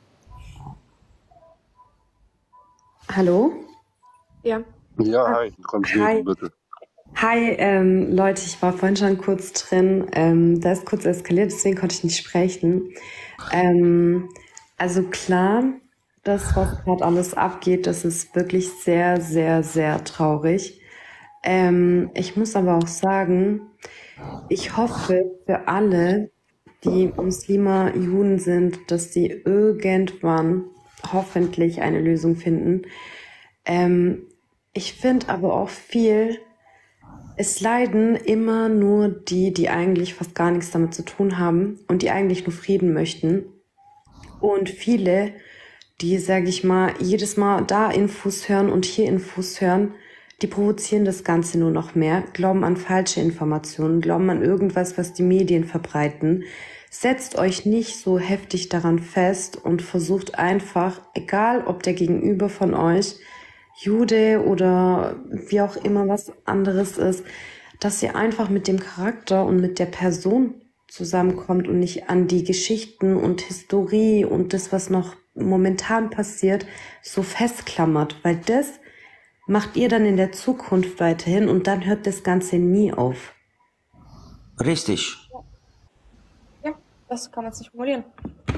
Hallo? Ja. Ja, hi. Du kannst Hi. reden, bitte. Hi, ähm, Leute, ich war vorhin schon kurz drin. Ähm, da ist kurz eskaliert, deswegen konnte ich nicht sprechen. Ähm, also klar, das, was gerade alles abgeht, das ist wirklich sehr, sehr, sehr traurig. Ähm, ich muss aber auch sagen, ich hoffe für alle, die Muslime, Juden sind, dass sie irgendwann hoffentlich eine Lösung finden. Ähm, ich finde aber auch viel, es leiden immer nur die, die eigentlich fast gar nichts damit zu tun haben und die eigentlich nur Frieden möchten. Und viele, die, sage ich mal, jedes Mal da Infos hören und hier Infos hören, die provozieren das Ganze nur noch mehr, glauben an falsche Informationen, glauben an irgendwas, was die Medien verbreiten. Setzt euch nicht so heftig daran fest und versucht einfach, egal ob der Gegenüber von euch Jude oder wie auch immer was anderes ist, dass ihr einfach mit dem Charakter und mit der Person zusammenkommt und nicht an die Geschichten und Historie und das, was noch momentan passiert, so festklammert, weil das macht ihr dann in der Zukunft weiterhin und dann hört das Ganze nie auf. Richtig. Ja, das kann man nicht formulieren.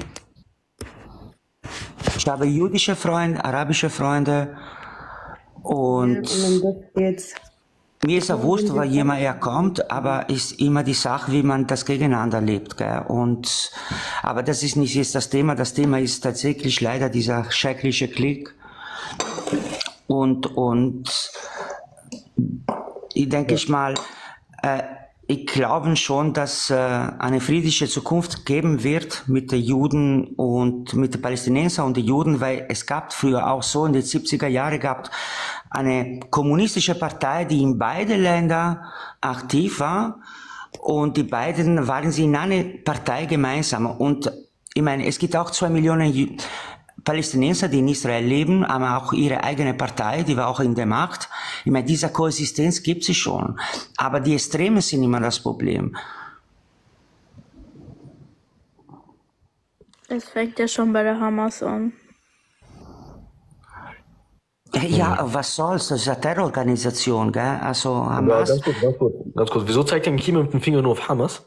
Ich habe jüdische Freunde, arabische Freunde und mir ist ja wurscht, wo jemand herkommt, aber ist immer die Sache, wie man das gegeneinander lebt. Gell? Und, aber das ist nicht jetzt das Thema. Das Thema ist tatsächlich leider dieser schreckliche Krieg. Und, und ich denke ich mal, äh, ich glaube schon, dass äh, eine friedliche Zukunft geben wird mit den Juden und mit den Palästinensern und den Juden, weil es gab früher auch so in den siebziger Jahren gab eine kommunistische Partei, die in beiden Ländern aktiv war und die beiden waren sie in einer Partei gemeinsam. Und ich meine, es gibt auch zwei Millionen Jü Palästinenser, die in Israel leben, haben auch ihre eigene Partei, die war auch in der Macht. Ich meine, diese Koexistenz gibt es schon. Aber die Extremen sind immer das Problem. Das fängt ja schon bei der Hamas an. Ja, was soll's? Das ist eine Terrororganisation, gell? Also Ja, Hamas. ganz kurz, ganz kurz, ganz kurz. Wieso zeigt denn Klima mit dem Finger nur auf Hamas?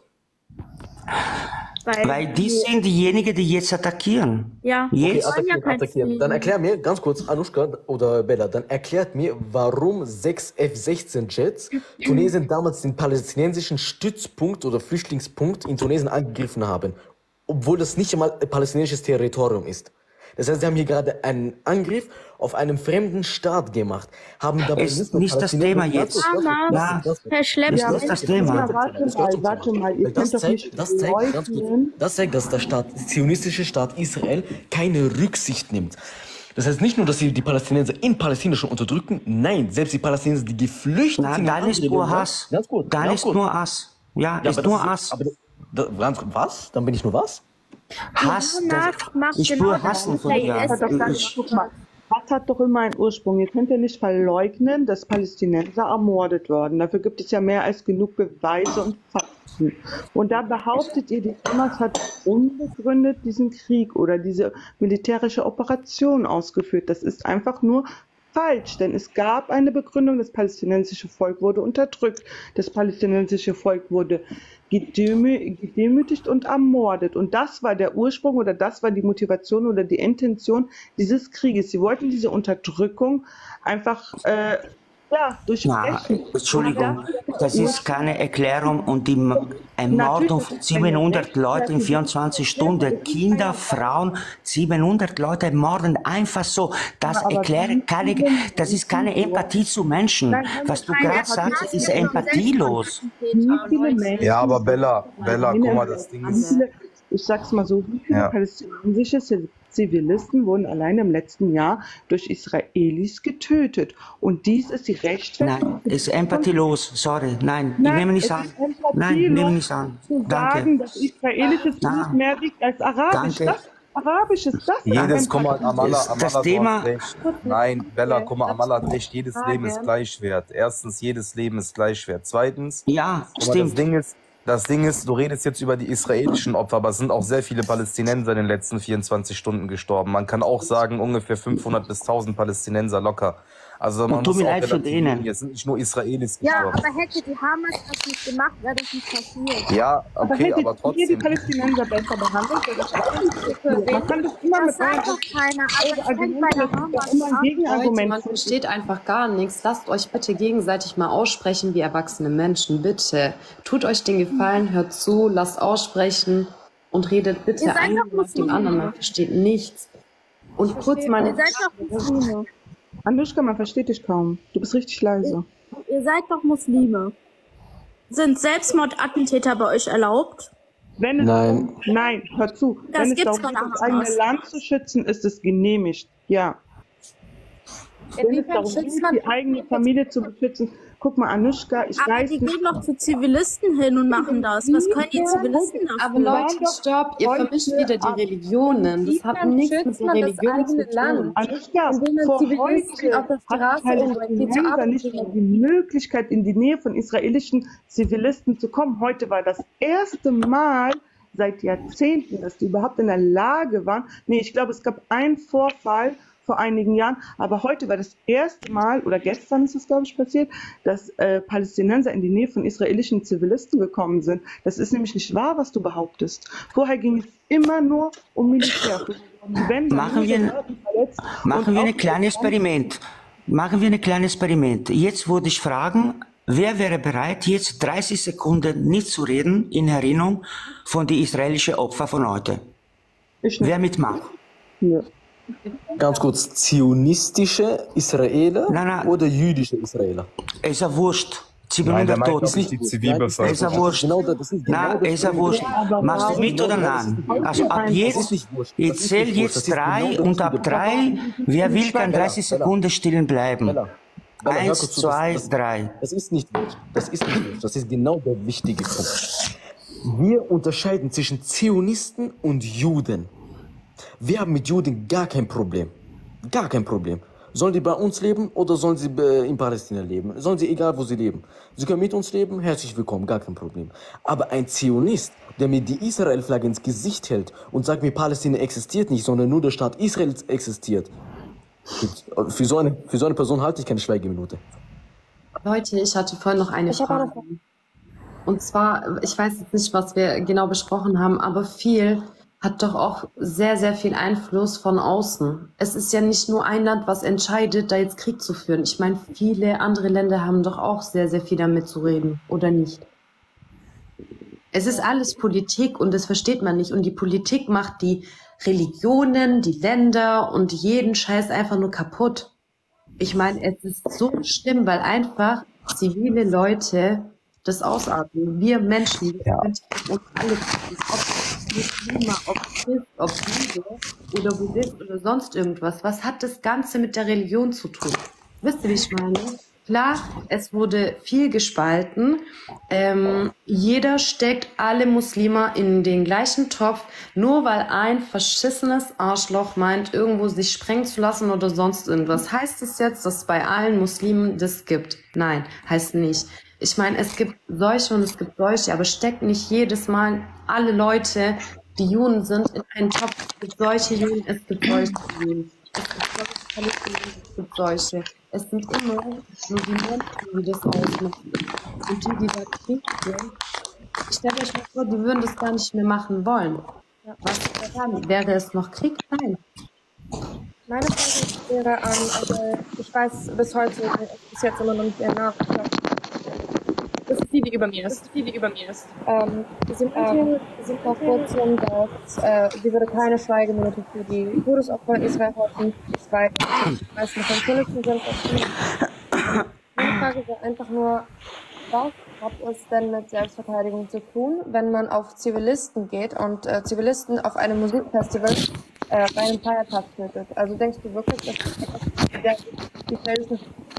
Weil, Weil die sind diejenigen, die jetzt attackieren. Ja, Okay, Jetzt. attackieren, attackieren. Dann erklär mir, ganz kurz, Anushka oder Bella, dann erklärt mir, warum sechs F sechzehn Jets Tunesien damals den palästinensischen Stützpunkt oder Flüchtlingspunkt in Tunesien angegriffen haben, obwohl das nicht einmal palästinensisches Territorium ist. Das heißt, sie haben hier gerade einen Angriff auf einen fremden Staat gemacht, haben dabei Ist nur nicht das Palästinenser- Thema Ganz jetzt. kurz, ganz kurz, Hamas ganz kurz, ganz kurz. verschleppt Ist nicht das Thema. Ja, warte mal, warte mal, ihr Das könnt doch zeigt, nicht das, zeigt, ganz kurz, leugnen. das zeigt, dass der Staat, der zionistische Staat Israel keine Rücksicht nimmt. Das heißt nicht nur, dass sie die Palästinenser in Palästina schon unterdrücken, nein, selbst die Palästinenser, die geflüchtet Na, sind. in dann ist andere nur Länder- Hass. Ganz kurz, Dann ganz ist kurz. nur Hass. Ja, Ja, ist aber nur das Hass. aber da, ganz kurz, was? Dann bin ich nur was? Hass. Hamas Das, macht ich genau spüre das Hassen von gleiche. dir. Es Hat doch ist gar Ich, nicht, guck mal, Hass hat doch immer einen Ursprung. Ihr könnt ja nicht verleugnen, dass Palästinenser ermordet wurden. Dafür gibt es ja mehr als genug Beweise und Fakten. Und da behauptet ihr, die Hamas hat unbegründet diesen Krieg oder diese militärische Operation ausgeführt. Das ist einfach nur falsch, denn es gab eine Begründung, das palästinensische Volk wurde unterdrückt, das palästinensische Volk wurde gedemü gedemütigt und ermordet. Und das war der Ursprung oder das war die Motivation oder die Intention dieses Krieges. Sie wollten diese Unterdrückung einfach äh, Ja, durch Na, Brechen. Entschuldigung, das ist keine Erklärung und die Ermordung von siebenhundert Leuten in vierundzwanzig Stunden, Kinder, Frauen, siebenhundert Leute ermorden einfach so. Das erklärt keine, das ist keine Empathie zu Menschen. Was du gerade sagst, ist empathielos. Ja, aber Bella, Bella, guck mal, das Ding ist. Ich sag's mal so, wie viele Ja. palästinensische Zivilisten wurden allein im letzten Jahr durch Israelis getötet. Und dies ist die Rechtfertigung. Nein, ist empathielos, sorry, nein, ich Nein, nehme es nicht an. ist empathielos Nein, nehme nicht an. zu Danke. sagen, dass israelisches Blut Nein. mehr wiegt als arabisch. Danke. Das, arabisch ist das. Jedes, guck mal, Amala, Das- das Amala, du Thema- hast recht. Nein, Bella, guck mal, Amala hat recht, jedes Leben ist gleich wert. Erstens, jedes Leben ist gleich wert. Zweitens, ja, guck mal, stimmt. das Ding ist, das Ding ist, du redest jetzt über die israelischen Opfer, aber es sind auch sehr viele Palästinenser in den letzten vierundzwanzig Stunden gestorben. Man kann auch sagen, ungefähr fünfhundert bis tausend Palästinenser locker. Also man Und tut muss mir auch leid für relativieren. denen. Jetzt sind nicht nur Israelis Ja, gestorben. aber hätte die Hamas das nicht gemacht, wäre das nicht passiert. Ja, Aber okay, hätte aber ihr die trotzdem. Palästinenser besser behandelt, wäre das auch nicht passiert. Man kann das immer Das mit sagt doch keiner, aber das fängt bei der Hamas immer ein an. Gegenargument. Leute, man versteht einfach gar nichts. Lasst euch bitte gegenseitig mal aussprechen wie erwachsene Menschen. Bitte. Tut euch den Gefallen, hört zu, lasst aussprechen und redet bitte Ihr seid ein doch nach dem Muslime. anderen. Man versteht nichts. Und kurz mal Ihr eine seid doch Muslime. Anushka, man versteht dich kaum. Du bist richtig leise. Ihr seid doch Muslime. Sind Selbstmordattentäter bei euch erlaubt? Wenn es Nein. Nein, hör zu. Das Wenn es gibt's darum von geht, das der eigene Hamas. Land zu schützen, ist es genehmigt. Ja. Wenn es Inwiefern darum schützt geht, man die eigene Familie zu beschützen, guck mal, Anushka, ich Aber weiß die nicht. gehen doch zu Zivilisten hin und machen das. Was können die Zivilisten dafür? Aber Leute, stopp, ihr vermischt wieder die Religionen. Das hat Inwiefern nichts mit schützt der man das Religion zu eigene tun. Land? Anushka, Indem man vor Zivilisten heute auf der hat Straße umbringt, die zur Palästinenser Arbeit nicht gehen. mal die Möglichkeit, in die Nähe von israelischen Zivilisten zu kommen. Heute war das erste Mal seit Jahrzehnten, dass die überhaupt in der Lage waren. Nee, ich glaube, es gab einen Vorfall vor einigen Jahren, aber heute war das erste Mal, oder gestern ist es, glaube ich, passiert, dass äh, Palästinenser in die Nähe von israelischen Zivilisten gekommen sind. Das ist nämlich nicht wahr, was du behauptest. Vorher ging es immer nur um Militär. Wenn, dann Machen wir, nur die verletzt machen und wir auch ein kleines Experiment. Machen wir ein kleines Experiment. Jetzt würde ich fragen, wer wäre bereit, jetzt dreißig Sekunden nicht zu reden in Erinnerung von den israelischen Opfern von heute? Wer mitmacht? Ja. Ganz kurz, zionistische Israeler oder jüdische Israeler? Ist ja wurscht. Nein, der siebenhundert meint Tote. doch nicht die Zivilbevölkerung. Ist ja wurscht. Genau das- das ist genau Na, das ist ja Problem. wurscht. Aber Machst du warum? mit oder Das ist nein? nicht Also ab wurscht. Das jetzt, ist nicht wurscht. ich Das ist zähle nicht wurscht. jetzt Das ist drei genau das und ab Richtige. drei, wer will, kann Bella, dreißig Bella. Sekunden stehen bleiben. Bella, Bella, hör Eins, kurz zu, zwei, das, das, drei. Das ist nicht wurscht. Das ist nicht wurscht. Das ist genau der wichtige Punkt. Wir unterscheiden zwischen Zionisten und Juden. Wir haben mit Juden gar kein Problem. Gar kein Problem. Sollen die bei uns leben oder sollen sie äh, in Palästina leben? Sollen sie, egal wo sie leben. Sie können mit uns leben, herzlich willkommen, gar kein Problem. Aber ein Zionist, der mir die Israel-Flagge ins Gesicht hält und sagt mir, Palästina existiert nicht, sondern nur der Staat Israel existiert. Für so eine, für so eine Person halte ich keine Schweigeminute. Leute, ich hatte vorhin noch eine Ich habe Frage. Und zwar, ich weiß jetzt nicht, was wir genau besprochen haben, aber viel hat doch auch sehr, sehr viel Einfluss von außen. Es ist ja nicht nur ein Land, was entscheidet, da jetzt Krieg zu führen. Ich meine, viele andere Länder haben doch auch sehr, sehr viel damit zu reden, oder nicht? Es ist alles Politik und das versteht man nicht. Und die Politik macht die Religionen, die Länder und jeden Scheiß einfach nur kaputt. Ich meine, es ist so schlimm, weil einfach zivile Leute das ausatmen. Wir Menschen, wir Ja. sind uns alle, ob Muslime, ob Christ, ob Jude oder Buddhist oder sonst irgendwas. Was hat das Ganze mit der Religion zu tun? Wisst ihr, wie ich meine? Klar, es wurde viel gespalten. Ähm, jeder steckt alle Muslime in den gleichen Topf, nur weil ein verschissenes Arschloch meint, irgendwo sich sprengen zu lassen oder sonst irgendwas. Heißt es jetzt, dass es bei allen Muslimen das gibt? Nein, heißt nicht. Ich meine, es gibt solche und es gibt solche, aber steckt nicht jedes Mal alle Leute, die Juden sind, in einen Topf. Es gibt solche Juden, es gibt solche Juden. Es gibt solche Palästinenser, es gibt solche. Es sind immer nur die Menschen, die das ausmachen. Und die, die da Krieg führen, ich stelle euch mal vor, die würden das gar nicht mehr machen wollen. Was wäre dann? Wäre es noch Krieg? Nein. Meine Frage wäre an, also ich weiß bis heute, bis jetzt immer noch nicht mehr nach. Das ist die, die über mir ist. Das ist die, die über mir ist. Ähm, wir sind, ähm, wir sind vor kurzem, dass äh, sie würde keine Schweigeminute für die Todesopfer in Israel halten, weil die meisten von Philippinen sind. Meine Frage wäre einfach nur, was hat es denn mit Selbstverteidigung zu tun, wenn man auf Zivilisten geht und äh, Zivilisten auf einem Musikfestival äh, bei einem Feiertag tötet? Also denkst du wirklich, dass der die Felsen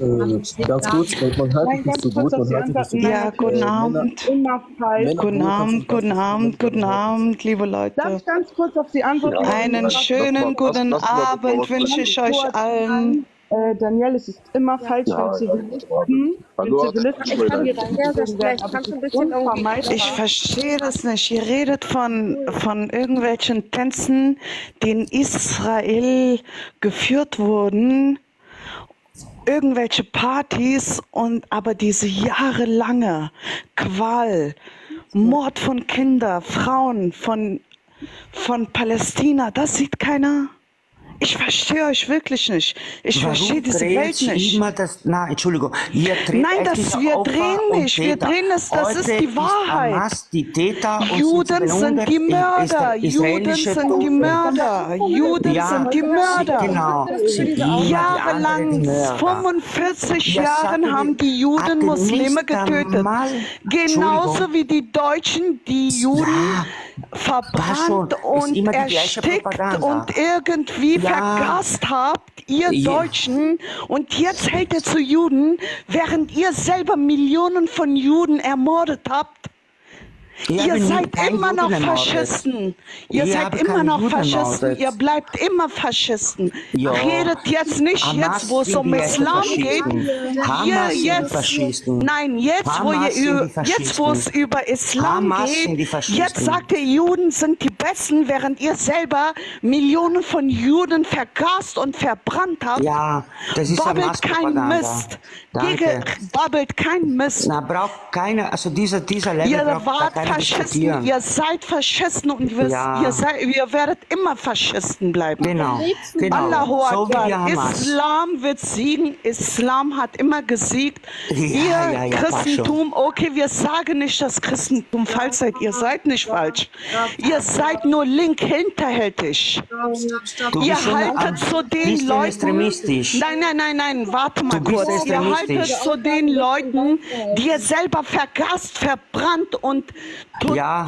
Äh, ganz kurz, man hört dich nicht so gut, man hört dich nicht so gut. Ja, guten Abend. Guten Abend, guten Abend, guten Abend, liebe Leute. Darf ich ganz kurz auf die Antwort geben? Ja, Einen schönen das war- guten das war- Abend wünsche ich euch allen. Äh, Danielle, es ist immer falsch, Ja, wenn Zivilisten, wenn Hallo, Zivilisten Ich kann dir sehr, sehr schlecht. Kannst du ein bisschen irgendwie... unvermeidlich. Ich verstehe das nicht. Ihr redet von, von irgendwelchen Tänzen, die in Israel geführt wurden, irgendwelche Partys und aber diese jahrelange Qual, Mord von Kindern, Frauen, von, von Palästina, das sieht keiner. Ich verstehe euch wirklich nicht. Ich Warum verstehe diese dreht Welt nicht. Immer das, na, Entschuldigung. Ihr dreht Nein, echt das, diese wir Opfer drehen und nicht. Wir Täter. drehen es, das Heute ist die Wahrheit. Hamas die Täter und Juden sind die Mörder. Juden israelische sind die Truppen. Mörder. Juden Ja, sind die Mörder. genau. Jahrelang, fünfundvierzig Ja, Jahren sagen haben die Juden hatte Muslime nicht getötet. einmal- Genauso Entschuldigung. wie die Deutschen die Juden war schon. verbrannt Ist und immer die gleiche erstickt Propaganda. und irgendwie Ja. vergast habt, ihr Ja. Deutschen. Und jetzt hält ihr zu Juden, während ihr selber Millionen von Juden ermordet habt. Ich Ihr habe nie- seid keinen immer Juden noch ermordet. Faschisten. Ihr Ich seid habe immer keinen noch Juden Faschisten. ermordet. Ihr bleibt immer Faschisten. Ja. Redet jetzt nicht, Hamas jetzt wo es sind um die echten Islam geht. Faschisten. Hamas Hier sind die jetzt, Faschisten. nein, jetzt wo, Hamas ihr, sind ü- die Faschisten. jetzt wo es über Islam Hamas sind die geht, Faschisten. jetzt sagt ihr, Juden sind die Besten, während ihr selber Millionen von Juden vergast und verbrannt habt. Ja, das ist Babbelt Hamas-Propaganda. kein Mist. Danke. Gegen, babbelt kein Mist. Na, braucht keiner, also dieser, dieser Level Ihr braucht da wart keiner Faschisten, diskutieren. ihr seid Faschisten und ihr, Ja. ihr, seid, ihr werdet immer Faschisten bleiben. Genau, genau. Allahu So wie die Akbar. Hamas. Islam wird siegen, Islam hat immer gesiegt. Ja, ihr ja, ja, Christentum, okay, wir sagen nicht, dass Christentum falsch seid, ihr seid nicht falsch. Ihr seid nur link hinterhältig. Du Ihr bist schon haltet am- zu den bist du Leuten. extremistisch? Nein, nein, nein, nein, warte mal Du bist kurz. Ihr haltet extremistisch. zu den Leuten, die ihr selber vergast, verbrannt und total, Ja.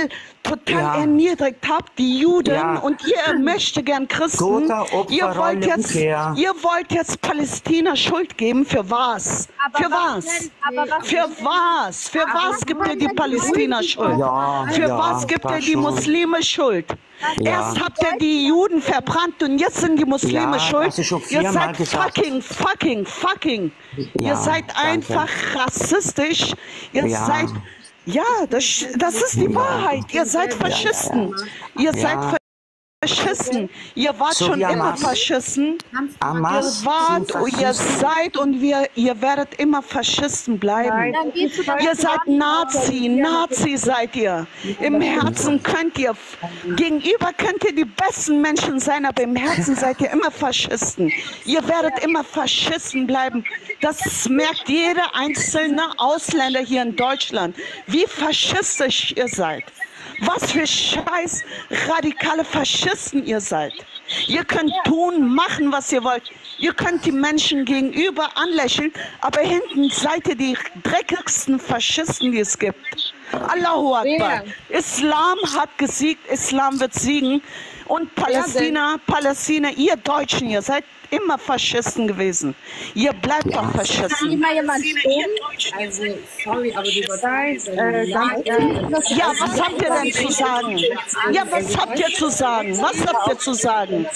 total Ja. erniedrigt habt, die Juden, Ja. und ihr möchte gern Christen. Toter Ihr wollt, Opferrolle jetzt, Umkehr. ihr wollt jetzt Palästina Schuld geben, für was? Aber Für was was? denn- aber was Für was? Für was gibt ihr die Palästina Schuld? Ja, Für ja, was gibt ihr passt die schon. Muslime Schuld? Ja. Erst habt ihr die Juden verbrannt und jetzt sind die Muslime Ja, schuld. hast du schon Ihr viermal seid gesagt. fucking, fucking, fucking. Ja, Ihr seid danke. einfach rassistisch. Ihr Ja. seid, ja, das, das ist die Wahrheit. Ihr seid Faschisten. Ihr seid Ja. Faschisten. Ihr wart So schon wie immer Hamas. Faschisten. Hamas Ihr wart, sind und ihr Faschisten. seid und wir, ihr werdet immer Faschisten bleiben. Dann gehst du doch Ihr zu seid Abend. Nazi, Nazi seid ihr. Im Herzen könnt ihr, gegenüber könnt ihr die besten Menschen sein, aber im Herzen seid ihr immer Faschisten. Ihr werdet immer Faschisten bleiben. Das merkt jeder einzelne Ausländer hier in Deutschland, wie faschistisch ihr seid. Was für scheiß radikale Faschisten ihr seid. Ihr könnt tun, machen, was ihr wollt. Ihr könnt die Menschen gegenüber anlächeln, aber hinten seid ihr die dreckigsten Faschisten, die es gibt. Allahu Akbar. Islam hat gesiegt, Islam wird siegen. Und Palästina, Palästina, ihr Deutschen, ihr seid immer Faschisten gewesen. Ihr bleibt doch Kann Faschisten. die mal jemand stimmen? Also, sorry, aber du Seid, äh, ganz ehrlich. Ja, was habt ihr denn zu sagen? Ja, was habt ihr zu sagen? Was habt ihr zu sagen?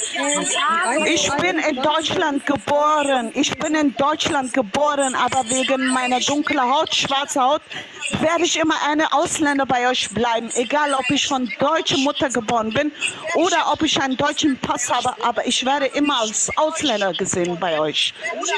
Ich bin in Deutschland geboren. Ich bin in Deutschland geboren, aber wegen meiner dunklen Haut, schwarzer Haut, werde ich immer eine Ausländer bei euch bleiben. Egal, ob ich von deutscher Mutter geboren bin oder ob ich einen deutschen Pass habe, aber ich werde immer als Ausländer gesehen bei euch.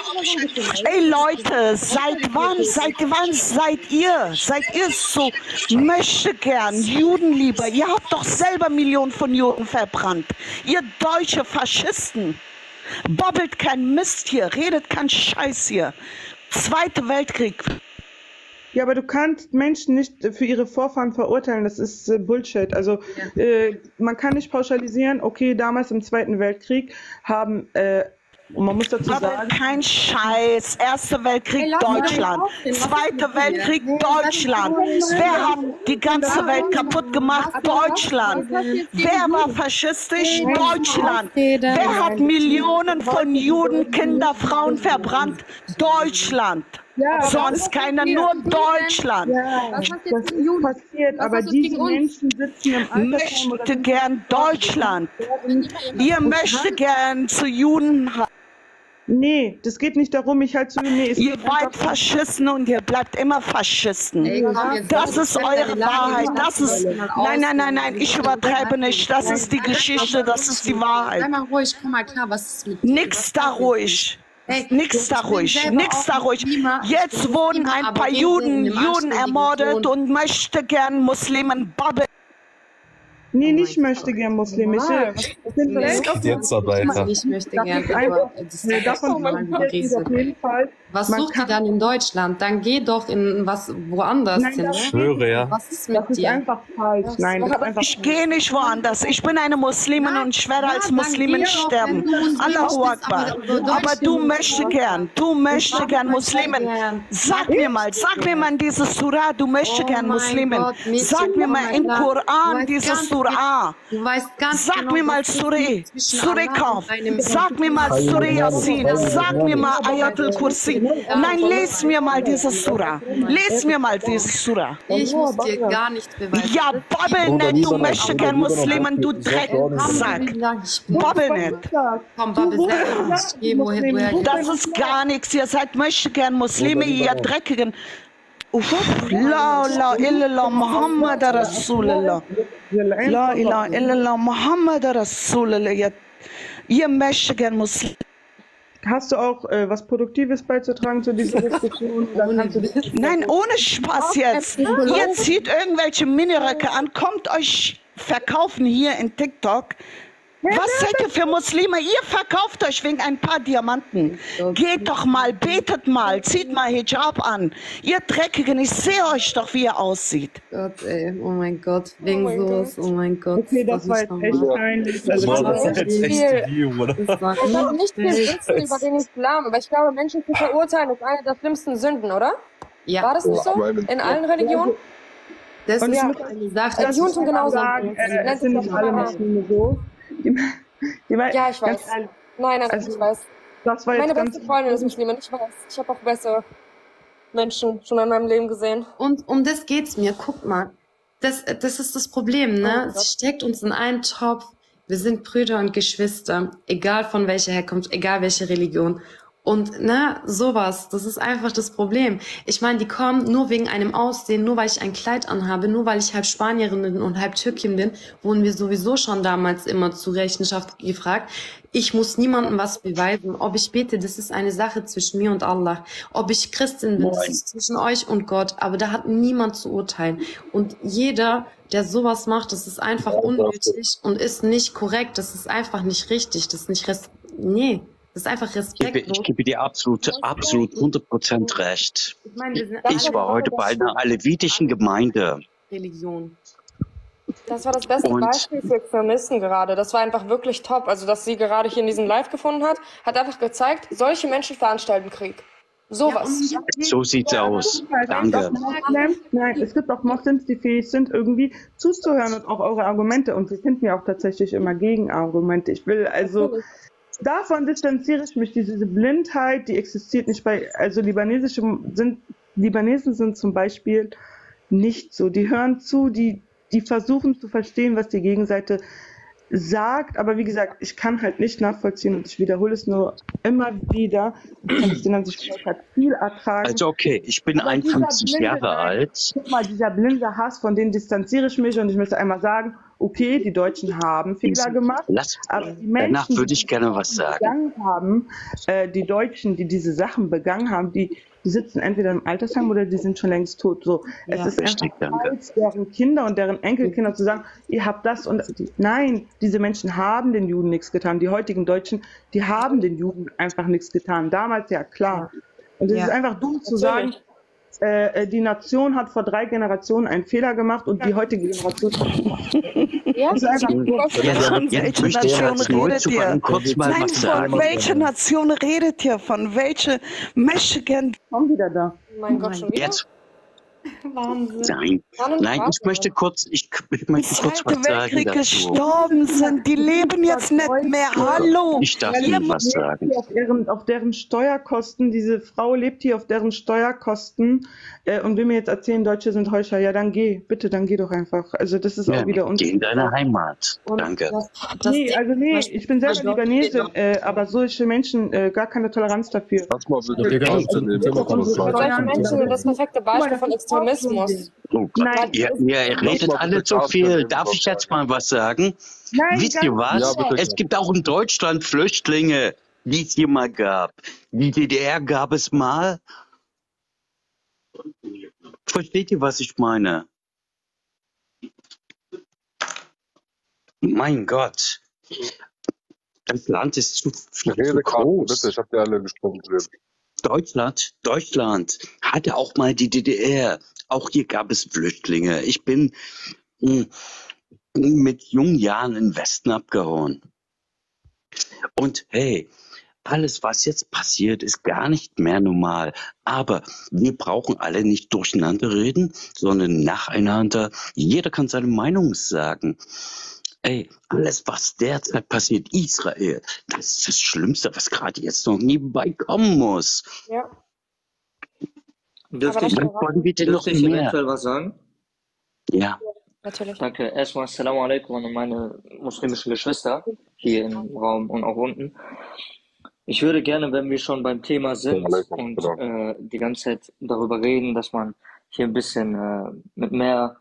Ey Leute, seit wann, seit wann seid ihr, seid ihr so möchte gern Judenliebe? Ihr habt doch selber Millionen von Juden verbrannt. Ihr deutsche Faschisten. Babbelt kein Mist hier, redet kein Scheiß hier. Zweiter Weltkrieg. Ja, aber du kannst Menschen nicht für ihre Vorfahren verurteilen, das ist äh, Bullshit. Also ja. äh, man kann nicht pauschalisieren, okay, damals im Zweiten Weltkrieg haben, äh, und man muss dazu aber sagen... kein Scheiß, Erster Weltkrieg hey, Deutschland, Zweiter Weltkrieg nee, Deutschland. Wer hat die ganze Welt kaputt gemacht? Deutschland. Wer war faschistisch? Deutschland. Wer hat Millionen von Juden, Kinder, Frauen verbrannt? Deutschland. Ja, sonst keiner, nur Deutschland. Ja, das passiert, aber diese Menschen sitzen im Altersheim. Möchte gern Deutschland. Ihr möchtet gern zu Juden. Nee, das geht nicht darum, ich halt zu... Nee, ihr seid Faschisten und ihr bleibt immer Faschisten. Ey, das ist eure Wahrheit. Das ist... Nein, nein, nein, nein, ich übertreibe nicht. Das ist die Geschichte, das ist die Wahrheit. Sei mal ruhig, komm mal klar, was ist mit... Nix da ruhig. Hey, nix da ruhig, nix da ruhig. Jetzt wurden ein paar Juden, Juden ermordet und möchte gern Muslimen babbeln. Nee, nicht möchte gern Muslime. Ich finde jetzt dabei. Ich möchte gern, aber das ist davon auf jeden Fall. Was sucht ihr dann in Deutschland? Dann geh doch in was woanders Nein, hin. Ich schwöre, ja. Was ist mit das ist dir? einfach falsch. Nein, das ist einfach ich gehe nicht woanders. Ich bin eine Muslimin und ich werde ja, als Muslimin sterben. Allahu Akbar. Aber, aber du möchtest gern, du möchtest gern Muslimen. Sag mir mal, sag mir mal diese Surah, du möchtest gern Muslimen. Sag mir mal im Koran diese Surah. Sag mir mal Surah, Surah Kaf. Sag mir mal Surah Yasin. Sag mir mal Ayatul Kursi. Nein, les mir mal diese Surah. Les mir mal diese Surah. Ich muss dir gar nichts beweisen. Ja, babbel nicht, du möchtest gern Muslimen, du Drecksack. Babbel nicht. Komm, babbel selber. Das ist gar nichts. Ihr seid möchte gern Muslime, ihr Dreckigen. Uff, la la illallah Muhammad Rasulullah. La ilaha illallah Muhammad Rasulullah. Ihr möchtet gern Muslime. Hast du auch äh, was Produktives beizutragen zu dieser Diskussion? Nein, ohne Spaß jetzt. Ihr zieht irgendwelche Miniröcke an, kommt euch verkaufen hier in TikTok. Was seid ihr für Muslime? Ihr verkauft euch wegen ein paar Diamanten. Geht doch mal, betet mal, zieht mal Hijab an. Ihr Dreckigen, ich sehe euch doch, wie ihr aussieht. Gott, ey, oh mein Gott, wegen oh sowas, oh mein Gott. Okay, das, das war jetzt echt peinlich. Das war jetzt echt viel, oder? Ich habe nicht viel Wissen über den Islam, aber ich glaube, Menschen zu verurteilen ist eine der schlimmsten Sünden, oder? Ja. War das nicht so? In allen Religionen? Das Und ist ja, eine Sache. das Judentum genauso. Sagen, äh, es sind nicht alle Muslime so. Die, die ja, ich weiß. Nein, nein, also, ich weiß. Das war jetzt Meine ganz beste Freundin ist Muslimin. Ich weiß. Ich habe auch bessere Menschen schon in meinem Leben gesehen. Und um das geht's mir. Guck mal. Das, das ist das Problem, ne? Sie steckt uns in einen Topf. Wir sind Brüder und Geschwister. Egal von welcher Herkunft, egal welche Religion. Und ne, sowas, das ist einfach das Problem. Ich meine, die kommen nur wegen einem Aussehen, nur weil ich ein Kleid anhabe, nur weil ich halb Spanierin bin und halb Türkin bin, wurden wir sowieso schon damals immer zur Rechenschaft gefragt. Ich muss niemandem was beweisen. Ob ich bete, das ist eine Sache zwischen mir und Allah. Ob ich Christin bin, das ist zwischen euch und Gott. Aber da hat niemand zu urteilen. Und jeder, der sowas macht, das ist einfach unnötig und ist nicht korrekt. Das ist einfach nicht richtig. Das ist nicht res nee. Das ist einfach respektlos. Ich gebe, ich gebe dir absolut, absolut hundert Prozent recht. Ich, meine, wir sind ich war heute bei einer alevitischen Gemeinde. Religion. Das war das beste Und Beispiel für Extremisten gerade. Das war einfach wirklich top. Also, dass sie gerade hier in diesem Live gefunden hat, hat einfach gezeigt, solche Menschen veranstalten Krieg. Sowas. Ja, so sieht's aus. Danke. Nein, es gibt auch Moslems, die fähig sind, irgendwie zuzuhören und auch eure Argumente. Und sie finden ja auch tatsächlich immer Gegenargumente. Ich will also... Davon distanziere ich mich, diese Blindheit, die existiert nicht bei, also libanesische sind, Libanesen sind zum Beispiel nicht so, die hören zu, die, die versuchen zu verstehen, was die Gegenseite sagt, aber wie gesagt, ich kann halt nicht nachvollziehen und ich wiederhole es nur immer wieder, die Palästinensische hat viel ertragen. Also okay, ich bin einundfünfzig Jahre alt. Guck mal, dieser blinde Hass, von dem distanziere ich mich und ich möchte einmal sagen, okay, die Deutschen haben Fehler gemacht, Lass, aber die danach Menschen, würde die ich gerne diese was Sachen sagen. begangen haben, äh, die Deutschen, die diese Sachen begangen haben, die, die sitzen entweder im Altersheim oder die sind schon längst tot. So, es Ja. ist Richtig, einfach danke. falsch, deren Kinder und deren Enkelkinder zu sagen, ihr habt das und die, nein, diese Menschen haben den Juden nichts getan. Die heutigen Deutschen, die haben den Juden einfach nichts getan. Damals ja klar. Und es Ja. ist einfach dumm zu sagen, äh, äh, die Nation hat vor drei Generationen einen Fehler gemacht und die heutige Generation. Ja, Das ist einfach Von dumm. welcher Nation redet ihr? Kurz mal Nein, was von sagen. welcher Nation redet ihr? Von welcher Michigan? Komm wieder da. Oh mein Gott, schon wieder? Jetzt, Wahnsinn. nein, Kann und nein, ich warten. möchte kurz, ich, ich Im möchte kurz Zweiten was sagen Weltkrieg dazu. gestorben sind, die leben jetzt nicht mehr. Hallo! Ich darf Weil Ihnen die was lebt sagen. hier auf deren, auf deren Steuerkosten, diese Frau lebt hier auf deren Steuerkosten äh, und will mir jetzt erzählen, Deutsche sind Heuchler. Ja, dann geh, bitte, dann geh doch einfach. Also das ist Ja, auch wieder geh in deine unfair. Heimat. Und Danke. das, das Nee, Ding also nee, zum Beispiel ich bin selber bei Deutschen Libanesin, äh, aber solche Menschen, äh, gar keine Toleranz dafür. Lass mal bitte Okay, die ganz- Taste nehmen, Thema bevor wir kommen. weiter Solche Nein, Menschen sind das perfekte Beispiel von Extremismus. Oh Gott, Nein, ihr, das- ihr Lass redet mal alle bitte zu Taste viel. nehmen, Darf bevor ich wir jetzt mal was sagen? Nein, Wisst ganz ihr was? Ja, bitte. Es gibt auch in Deutschland Flüchtlinge, die es hier mal gab. Die D D R gab es mal. Versteht ihr, was ich meine? Mein Gott. Das Land ist zu viel zu Rede Karten, groß. bitte, ich hab dir alle gesprochen. Deutschland, Deutschland hatte auch mal die D D R. Auch hier gab es Flüchtlinge. Ich bin mh, mit jungen Jahren in den Westen abgehauen. Und hey, alles, was jetzt passiert, ist gar nicht mehr normal. Aber wir brauchen alle nicht durcheinander reden, sondern nacheinander. Jeder kann seine Meinung sagen. Ey, alles, was derzeit passiert, Israel, das ist das Schlimmste, was gerade jetzt noch nebenbei kommen muss. Ja. Dürfte Aber ich, das Was wollen wir denn noch dürfte ich mehr? eventuell was sagen? Ja. Natürlich. Danke. Erstmal Assalamu alaikum an meine muslimischen Geschwister hier im Raum und auch unten. Ich würde gerne, wenn wir schon beim Thema sind und äh, die ganze Zeit darüber reden, dass man hier ein bisschen äh, mit mehr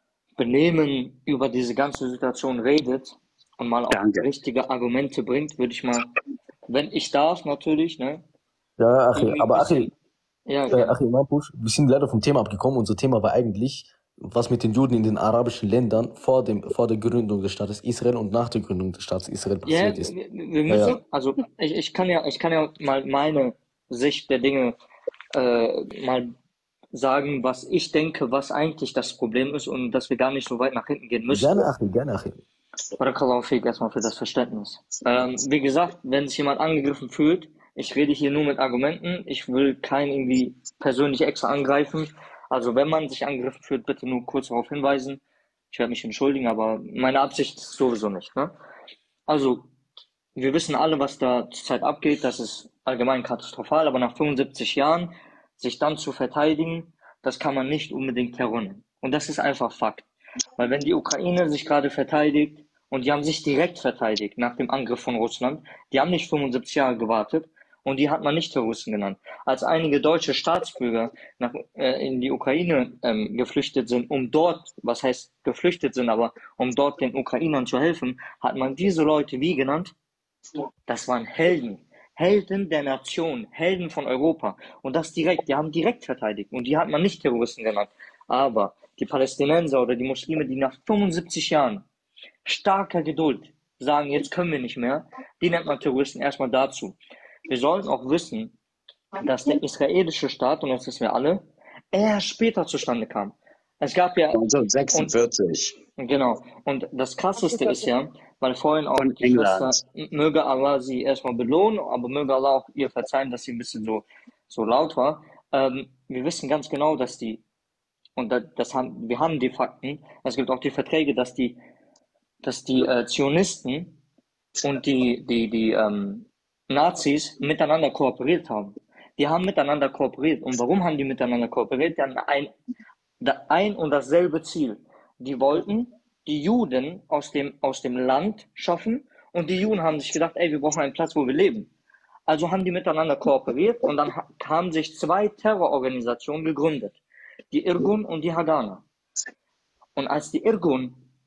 Benehmen über diese ganze Situation redet und mal auch Danke. richtige Argumente bringt, würde ich mal, wenn ich darf natürlich, ne? Ja, Achim, irgendwie aber ein bisschen- Achim, Ja, äh, gerne. Achim, Mampusch, wir sind leider vom Thema abgekommen. Unser Thema war eigentlich, was mit den Juden in den arabischen Ländern vor, dem, vor der Gründung des Staates Israel und nach der Gründung des Staates Israel Ja, passiert ist. wir, wir Ja, müssen, ja. also ich, ich kann ja, ich kann ja mal meine Sicht der Dinge äh, mal sagen, was ich denke, was eigentlich das Problem ist und dass wir gar nicht so weit nach hinten gehen müssen. Gerne, Achim, gerne, Achim. Barakallahu fik erstmal für das Verständnis. Ähm, wie gesagt, wenn sich jemand angegriffen fühlt, ich rede hier nur mit Argumenten, ich will keinen irgendwie persönlich extra angreifen. Also wenn man sich angegriffen fühlt, bitte nur kurz darauf hinweisen. Ich werde mich entschuldigen, aber meine Absicht ist sowieso nicht. Ne? Also, wir wissen alle, was da zurzeit abgeht, das ist allgemein katastrophal, aber nach fünfundsiebzig Jahren sich dann zu verteidigen, das kann man nicht unbedingt Terror nennen. Und das ist einfach Fakt. Weil wenn die Ukraine sich gerade verteidigt, und die haben sich direkt verteidigt nach dem Angriff von Russland, die haben nicht fünfundsiebzig Jahre gewartet und die hat man nicht Terroristen genannt. Als einige deutsche Staatsbürger nach, äh, in die Ukraine ähm, geflüchtet sind, um dort, was heißt geflüchtet sind, aber um dort den Ukrainern zu helfen, hat man diese Leute wie genannt? Das waren Helden. Helden der Nation, Helden von Europa. Und das direkt, die haben direkt verteidigt. Und die hat man nicht Terroristen genannt. Aber die Palästinenser oder die Muslime, die nach fünfundsiebzig Jahren starker Geduld sagen, jetzt können wir nicht mehr, die nennt man Terroristen erstmal dazu. Wir sollten auch wissen, dass der israelische Staat, und das wissen wir alle, erst später zustande kam. Es gab ja... neunzehnhundertsechsundvierzig. Und, genau. Und das Krasseste ist ja, weil vorhin auch Von die England. Schwester, möge Allah sie erstmal belohnen, aber möge Allah auch ihr verzeihen, dass sie ein bisschen so, so laut war. Ähm, wir wissen ganz genau, dass die, und das, das haben, wir haben die Fakten, es gibt auch die Verträge, dass die, dass die äh, Zionisten und die, die, die ähm, Nazis miteinander kooperiert haben. Die haben miteinander kooperiert. Und warum haben die miteinander kooperiert? Die hatten ein, ein und dasselbe Ziel. Die wollten die Juden aus dem, aus dem Land schaffen und die Juden haben sich gedacht, ey, wir brauchen einen Platz, wo wir leben. Also haben die miteinander kooperiert und dann haben sich zwei Terrororganisationen gegründet. Die Irgun und die Haganah. Und als die Irgun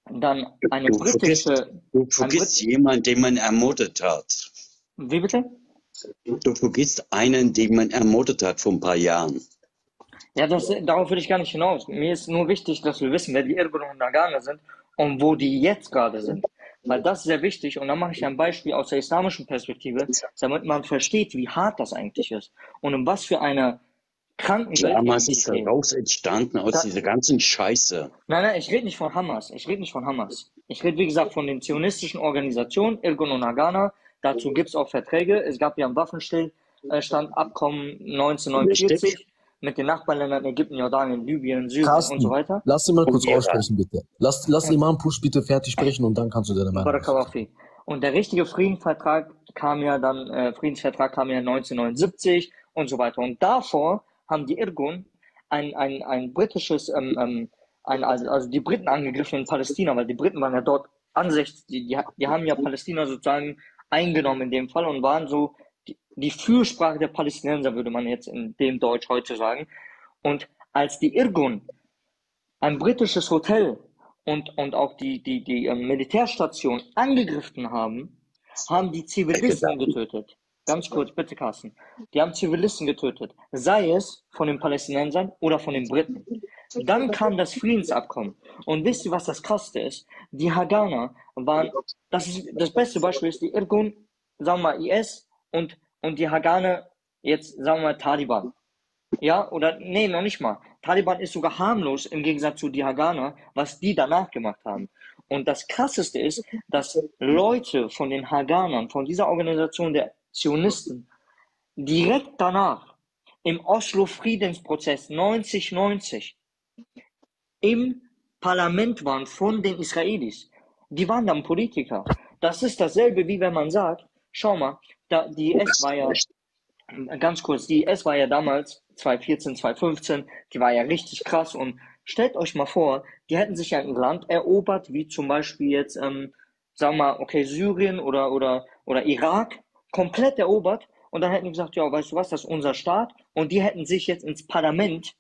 dann eine Du vergisst, britische, du ein vergisst Brit jemanden, den man ermordet hat. wie bitte? Du vergisst einen, den man ermordet hat vor ein paar Jahren. Ja, das, darauf will ich gar nicht hinaus. Mir ist nur wichtig, dass wir wissen, wer die Irgun und Nagana sind und wo die jetzt gerade sind. Weil das ist sehr wichtig. Und dann mache ich ein Beispiel aus der islamischen Perspektive, damit man versteht, wie hart das eigentlich ist. Und in was für einer kranken Welt wir Damals eigentlich ist leben. daraus entstanden aus Da, dieser ganzen Scheiße. nein, nein, ich rede nicht von Hamas. Ich rede nicht von Hamas. Ich rede, wie gesagt, von den zionistischen Organisationen, Irgun und Nagana. Dazu gibt es auch Verträge. Es gab ja ein Waffenstillstandabkommen neunzehnhundertneunundvierzig Richtig. mit den Nachbarländern Ägypten, Jordanien, Libyen, Syrien und so Carsten, weiter. lass ihn mal Und kurz Iran. aussprechen, bitte. Lass, lass Imam Push bitte fertig sprechen und dann kannst du deine Meinung sagen. Barakallahu fi. Und der richtige Friedensvertrag kam ja dann, äh, Friedensvertrag kam ja neunzehnhundertneunundsiebzig und so weiter. Und davor haben die Irgun ein, ein, ein britisches, ähm, ähm, ein, also, also die Briten angegriffen in Palästina, weil die Briten waren ja dort ansässig, die, die, die haben ja Palästina sozusagen eingenommen in dem Fall und waren so die, die Fürsprache der Palästinenser, würde man jetzt in dem Deutsch heute sagen. Und als die Irgun ein britisches Hotel und, und auch die, die, die ähm, Militärstation angegriffen haben, haben die Zivilisten getötet. Ganz kurz, bitte, Carsten. Die haben Zivilisten getötet, sei es von den Palästinensern oder von den Briten. Dann kam das Friedensabkommen. Und wisst ihr, was das Krasse ist? Die Hagana waren, das ist das beste Beispiel ist die Irgun, sagen wir mal I S und, und die Hagana, jetzt sagen wir mal Taliban. Ja, oder nee, noch nicht mal. Taliban ist sogar harmlos im Gegensatz zu die Hagana, was die danach gemacht haben. Und das Krasseste ist, dass Leute von den Haganern, von dieser Organisation der Zionisten, direkt danach im Oslo-Friedensprozess neunzig neunzig im Parlament waren von den Israelis. Die waren dann Politiker. Das ist dasselbe, wie wenn man sagt, schau mal, da, die I S war ja, ganz kurz, die I S war ja damals zweitausendvierzehn, zweitausendfünfzehn, die war ja richtig krass und stellt euch mal vor, die hätten sich ja ein Land erobert, wie zum Beispiel jetzt, ähm, sagen wir mal, okay, Syrien oder, oder, oder Irak, komplett erobert und dann hätten die gesagt, ja, weißt du was, das ist unser Staat und die hätten sich jetzt ins Parlament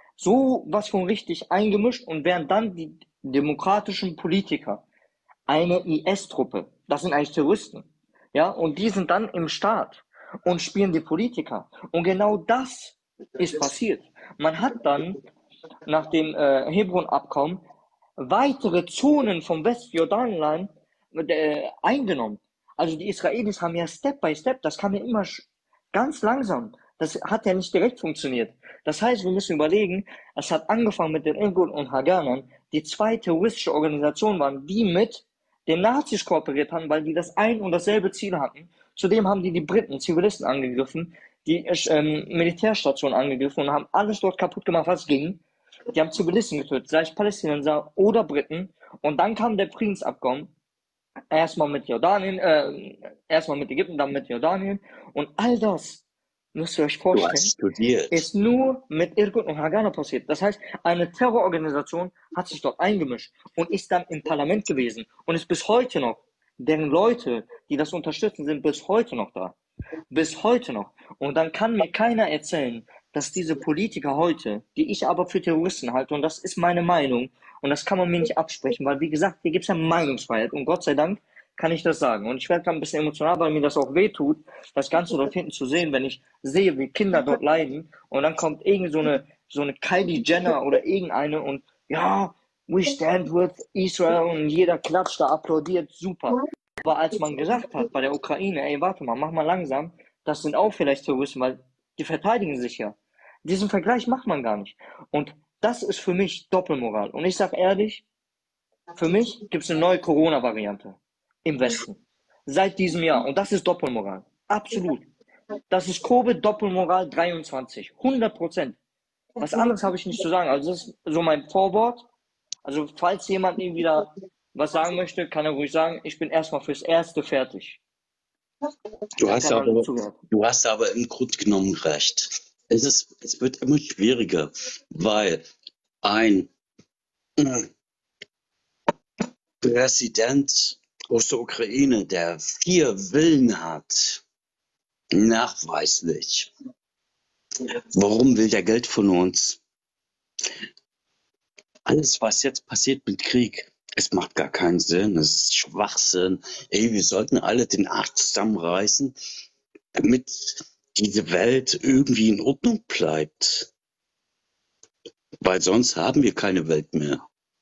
so was von richtig eingemischt und wären dann die demokratischen Politiker eine I S-Truppe. Das sind eigentlich Terroristen. Ja, und die sind dann im Staat und spielen die Politiker. Und genau das ist passiert. Man hat dann nach dem äh, Hebron-Abkommen weitere Zonen vom Westjordanland äh, eingenommen. Also die Israelis haben ja Step by Step, das kam ja immer ganz langsam. Das hat ja nicht direkt funktioniert. Das heißt, wir müssen überlegen, es hat angefangen mit den Irgun und Haganern, die zwei terroristische Organisationen waren, die mit den Nazis kooperiert haben, weil die das ein und dasselbe Ziel hatten. Zudem haben die die Briten, Zivilisten angegriffen, die ähm, Militärstation angegriffen und haben alles dort kaputt gemacht, was ging. Die haben Zivilisten getötet, sei es Palästinenser oder Briten. Und dann kam der Friedensabkommen, erstmal mit Jordanien, äh, erstmal mit Ägypten, dann mit Jordanien. Und all das, müsst ihr euch Du hast vorstellen, studiert. ist nur mit Irgun und Hagana passiert. Das heißt, eine Terrororganisation hat sich dort eingemischt und ist dann im Parlament gewesen und ist bis heute noch, deren Leute, die das unterstützen, sind bis heute noch da. Bis heute noch. Und dann kann mir keiner erzählen, dass diese Politiker heute, die ich aber für Terroristen halte, und das ist meine Meinung, und das kann man mir nicht absprechen, weil wie gesagt, hier gibt es ja Meinungsfreiheit und Gott sei Dank kann ich das sagen. Und ich werde dann ein bisschen emotional, weil mir das auch wehtut, das Ganze dort hinten zu sehen, wenn ich sehe, wie Kinder dort leiden und dann kommt irgend so eine, so eine Kylie Jenner oder irgendeine und ja, we stand with Israel und jeder klatscht da, applaudiert, super. Aber als man gesagt hat bei der Ukraine, ey, warte mal, mach mal langsam, das sind auch vielleicht Terroristen, weil die verteidigen sich ja. Diesen Vergleich macht man gar nicht. Und das ist für mich Doppelmoral. Und ich sage ehrlich, für mich gibt es eine neue Corona-Variante im Westen. Seit diesem Jahr. Und das ist Doppelmoral. Absolut. Das ist Covid Doppelmoral dreiundzwanzig. hundert Prozent. Was anderes habe ich nicht zu sagen. Also das ist so mein Vorwort. Also falls jemand irgendwie da was sagen möchte, kann er ruhig sagen, ich bin erstmal fürs Erste fertig. Du hast, Kann man aber, zugehört. du hast aber im Grunde genommen recht. Es, ist, es wird immer schwieriger, weil ein äh, Präsident aus der Ukraine, der vier Villen hat, nachweislich. Warum will der Geld von uns? Alles, was jetzt passiert mit Krieg, Es macht gar keinen Sinn. Es ist Schwachsinn. Ey, wir sollten alle den Arsch zusammenreißen, damit diese Welt irgendwie in Ordnung bleibt. Weil sonst haben wir keine Welt mehr.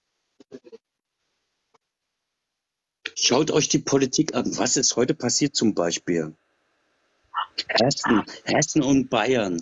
Schaut euch die Politik an. Was ist heute passiert zum Beispiel? Hessen, Hessen und Bayern.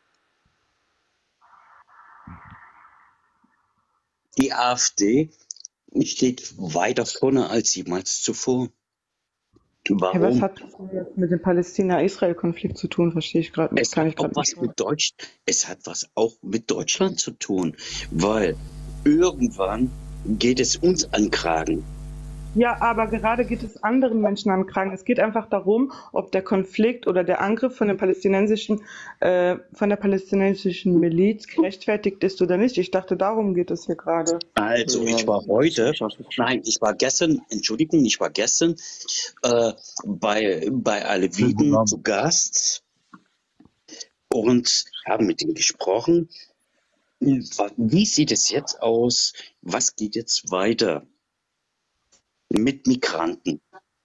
Die AfD steht weiter vorne als jemals zuvor. Warum? Hey, was hat das jetzt mit dem Palästina-Israel-Konflikt zu tun? Verstehe ich gerade nicht. Es hat auch was mit Deutsch, es hat was auch mit Deutschland zu tun, weil irgendwann geht es uns an den Kragen. Ja, aber gerade geht es anderen Menschen an den Kragen. Es geht einfach darum, ob der Konflikt oder der Angriff von, den palästinensischen, äh, von der palästinensischen Miliz gerechtfertigt ist oder nicht. Ich dachte, darum geht es hier gerade. Also, ich war heute, nein, ich war gestern, Entschuldigung, ich war gestern äh, bei, bei Aleviten zu Gast und haben mit ihm gesprochen. Wie sieht es jetzt aus? Was geht jetzt weiter mit Migranten?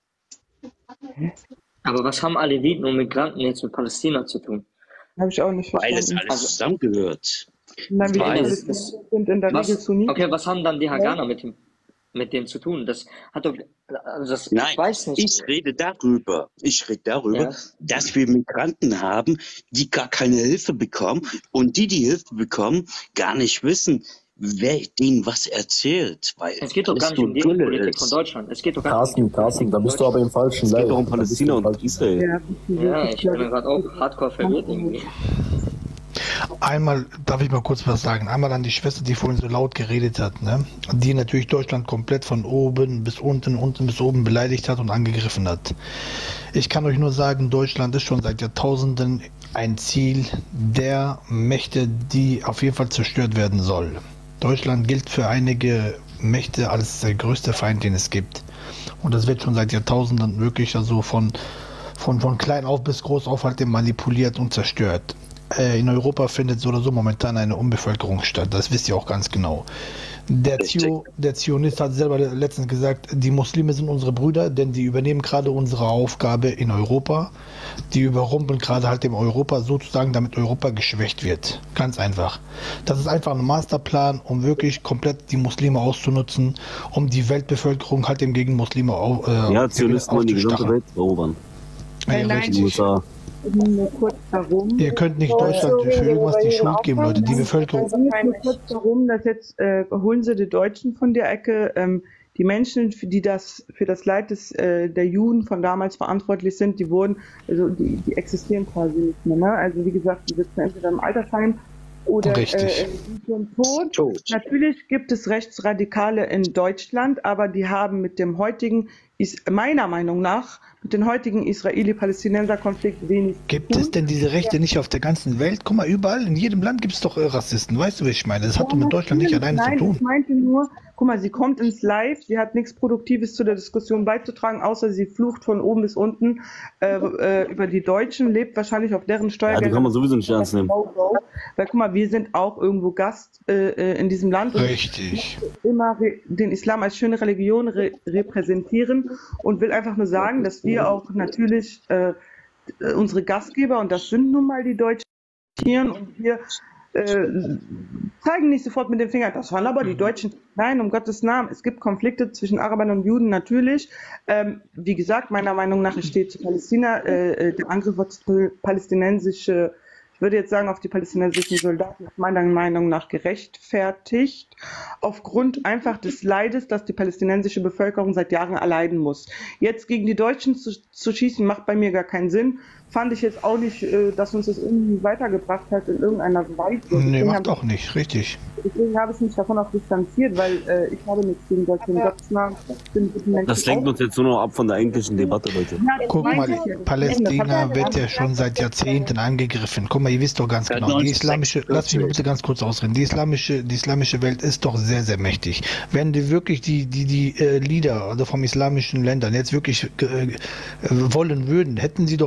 Aber was haben Aleviten und Migranten jetzt mit Palästina zu tun? Habe ich auch nicht Weil verstanden. es alles zusammengehört. Nein, wie die Weil- Palästinenser sind in der Was, Regel Sunniten. okay, was haben dann die Haganer mit dem, mit dem zu tun? Das hat doch, also das, Nein, ich weiß nicht. ich rede darüber. Ich rede darüber, Ja. dass wir Migranten haben, die gar keine Hilfe bekommen und die, die Hilfe bekommen, gar nicht wissen, wer denen was erzählt. Weil Es geht doch alles gar nicht nur um die Gülle Politik ist. von Deutschland. Es geht doch gar Carsten, nicht um die Carsten, Politik da von bist du aber im Deutschland. falschen Es geht Level. doch um Da bist du Palästina im und falschen- Israel. Ja, Ja, ich bin gerade auch hardcore verwirrt irgendwie. Einmal darf ich mal kurz was sagen. Einmal an die Schwester, die vorhin so laut geredet hat, ne? Die natürlich Deutschland komplett von oben bis unten, unten bis oben beleidigt hat und angegriffen hat. Ich kann euch nur sagen, Deutschland ist schon seit Jahrtausenden ein Ziel der Mächte, die auf jeden Fall zerstört werden soll. Deutschland gilt für einige Mächte als der größte Feind, den es gibt. Und das wird schon seit Jahrtausenden wirklich also von, von, von klein auf bis groß auf halt manipuliert und zerstört. Äh, in Europa findet so oder so momentan eine Umbevölkerung statt, das wisst ihr auch ganz genau. Der, Zio, der Zionist hat selber letztens gesagt, die Muslime sind unsere Brüder, denn die übernehmen gerade unsere Aufgabe in Europa. Die überrumpeln gerade halt dem Europa sozusagen, damit Europa geschwächt wird. Ganz einfach. Das ist einfach ein Masterplan, um wirklich komplett die Muslime auszunutzen, um die Weltbevölkerung halt eben gegen Muslime au, äh, Ja, Zionisten wollen die gesamte aufzustacheln. Welt erobern. Ja, Nein, nein, richtig. U S A. Nur kurz darum. Ihr könnt nicht Deutschland für irgendwas die Schuld geben, Leute. Die Bevölkerung. Es geht nur kurz darum, dass jetzt äh, holen sie die Deutschen von der Ecke, ähm, die Menschen, für die das für das Leid des, äh, der Juden von damals verantwortlich sind, die wurden, also die, die existieren quasi nicht mehr. Ne? Also wie gesagt, die sitzen entweder im Altersheim oder äh, Richtig. sind schon tot. Natürlich gibt es Rechtsradikale in Deutschland, aber die haben mit dem heutigen, ist meiner Meinung nach, mit dem heutigen Israeli-Palästinenser-Konflikt wenig zu Gibt tun. es denn diese Rechte nicht auf der ganzen Welt? Guck mal, überall, in jedem Land gibt es doch äh, Rassisten. Weißt du, was ich meine? Das hat doch mit Deutschland nicht alleine Nein, zu tun. ich meinte nur, guck mal, sie kommt ins Live, sie hat nichts Produktives zu der Diskussion beizutragen, außer sie flucht von oben bis unten äh, äh, über die Deutschen, lebt wahrscheinlich auf deren Ja, die Steuergelder. kann man sowieso nicht ernst nehmen. Weil guck mal, wir sind auch irgendwo Gast äh, äh, in diesem Land und Richtig. immer re den Islam als schöne Religion re repräsentieren und will einfach nur sagen, dass wir auch natürlich äh, unsere Gastgeber, und das sind nun mal die Deutschen, und wir äh, zeigen nicht sofort mit dem Finger, das waren aber die Deutschen. Nein, um Gottes Namen. Es gibt Konflikte zwischen Arabern und Juden natürlich. Ähm, wie gesagt, meiner Meinung nach steht zu Palästina äh, der Angriff auf die palästinensische, ich würde jetzt sagen, auf die palästinensischen Soldaten ist meiner Meinung nach gerechtfertigt, aufgrund einfach des Leides, das die palästinensische Bevölkerung seit Jahren erleiden muss. Jetzt gegen die Deutschen zu, zu schießen, macht bei mir gar keinen Sinn. Fand ich jetzt auch nicht, äh, dass uns das irgendwie weitergebracht hat in irgendeiner Weise. Nee, Deswegen macht habe auch nicht, richtig. deswegen habe ich mich davon auch distanziert, weil äh, ich habe nichts gegen Deutschland. Um Gottes Namen. Ich bin mit den Menschen Das lenkt auch- uns jetzt nur noch ab von der eigentlichen Debatte, Leute. Ja, das Guck meinte mal, ich ja. Palästina wird ja schon seit Jahrzehnten angegriffen. Guck mal, ihr wisst doch ganz genau, die islamische, lass mich mal bitte ganz kurz ausreden, die islamische, die islamische Welt ist doch sehr, sehr mächtig. Wenn die wirklich die, die, die äh, Leader also vom islamischen Ländern jetzt wirklich äh, wollen würden, hätten sie doch Is- Israel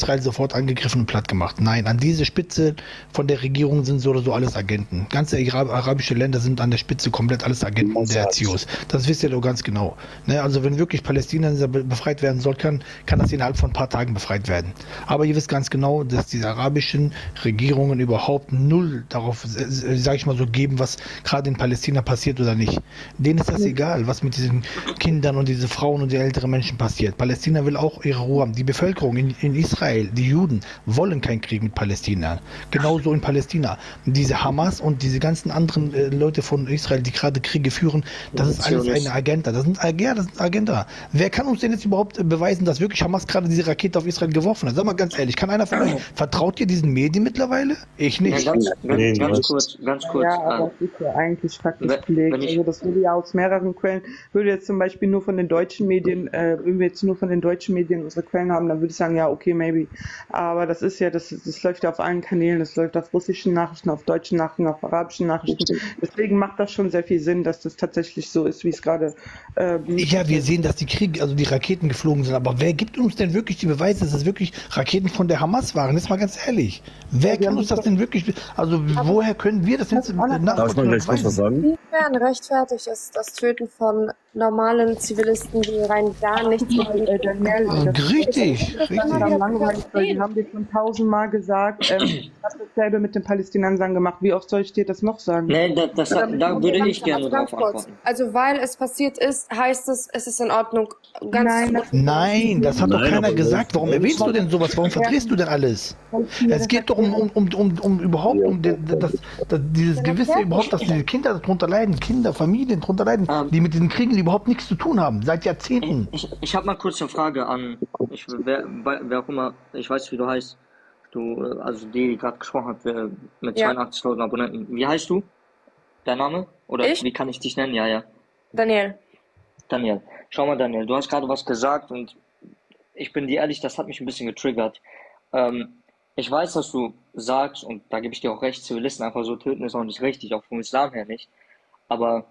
Israel sofort angegriffen und platt gemacht. Nein, an diese Spitze von der Regierung sind so oder so alles Agenten. Ganze arabische Länder sind an der Spitze komplett alles Agenten der Erziehos. Das wisst ihr doch ganz genau. Ne? Also wenn wirklich Palästina befreit werden soll, kann, kann das innerhalb von ein paar Tagen befreit werden. Aber ihr wisst ganz genau, dass die arabischen Regierungen überhaupt null darauf, sage ich mal so, geben, was gerade in Palästina passiert oder nicht. Denen ist das egal, was mit diesen Kindern und diese Frauen und die älteren Menschen passiert. Palästina will auch ihre Ruhe haben. Die Bevölkerung in, in Israel, die Juden, wollen keinen Krieg mit Palästina. Genauso in Palästina. Diese Hamas und diese ganzen anderen äh, Leute von Israel, die gerade Kriege führen, das ist alles eine Agenda. Das sind, ja, das sind Agenda. Wer kann uns denn jetzt überhaupt äh, beweisen, dass wirklich Hamas gerade diese Rakete auf Israel geworfen hat? Sag mal ganz ehrlich, kann einer von euch, vertraut ihr diesen Medien mittlerweile? Ich nicht. Ja, ganz, ganz, ganz kurz, ganz kurz. Ja, aber das ist ja eigentlich faktisch belegt. Also das würde ja aus mehreren Quellen, würde jetzt zum Beispiel nur von den deutschen Medien, äh, wenn wir jetzt nur von den deutschen Medien unsere Quellen haben, dann würde ich sagen, ja, okay, maybe. Aber das ist ja, das, das läuft ja auf allen Kanälen, das läuft auf russischen Nachrichten, auf deutschen Nachrichten, auf arabischen Nachrichten. Deswegen macht das schon sehr viel Sinn, dass das tatsächlich so ist, wie es gerade äh, Ja, wir sehen, dass die Kriege, also die Raketen geflogen sind, aber wer gibt uns denn wirklich die Beweise, dass es wirklich Raketen von der Hamas waren? Jetzt mal ganz ehrlich. Wer kann uns das denn wirklich, also woher können wir das jetzt nachvollziehen? Inwiefern rechtfertigt ist das Töten von normalen Zivilisten, die rein gar nichts machen? Äh, Daniel, das richtig, das ist dann langweilig, weil die haben dir schon tausendmal gesagt, ähm, hast dasselbe mit den Palästinensern gemacht. Wie oft soll ich dir das noch sagen? Nee, das, das, da, da würde ich gerne Also ganz drauf kurz. antworten. Also weil es passiert ist, heißt es, es ist in Ordnung. Ganz Nein, das- Nein, das hat doch Nein, keiner aber- gesagt. Warum erwähnst du denn sowas? Warum verdrehst du denn alles? Es geht doch um, um, um, um, um überhaupt um de, de, das, das, dieses gewisse überhaupt, dass diese Kinder darunter leiden, Kinder, Familien darunter leiden, die mit diesen Kriegen überhaupt nichts zu tun haben, seit Jahrzehnten. Ich, ich habe mal kurz eine Frage an, ich, wer, wer auch immer, ich weiß, wie du heißt, du, äh, also die, die gerade gesprochen hat, wer, mit Ja. zweiundachtzigtausend Abonnenten. Wie heißt du? Dein Name? Oder Ich? wie kann ich dich nennen? Ja, ja. Daniel. Daniel. Schau mal, Daniel, du hast gerade was gesagt und ich bin dir ehrlich, das hat mich ein bisschen getriggert. Ähm, ich weiß, dass du sagst, und da gebe ich dir auch recht, Zivilisten einfach so töten ist auch nicht richtig, auch vom Islam her nicht. Aber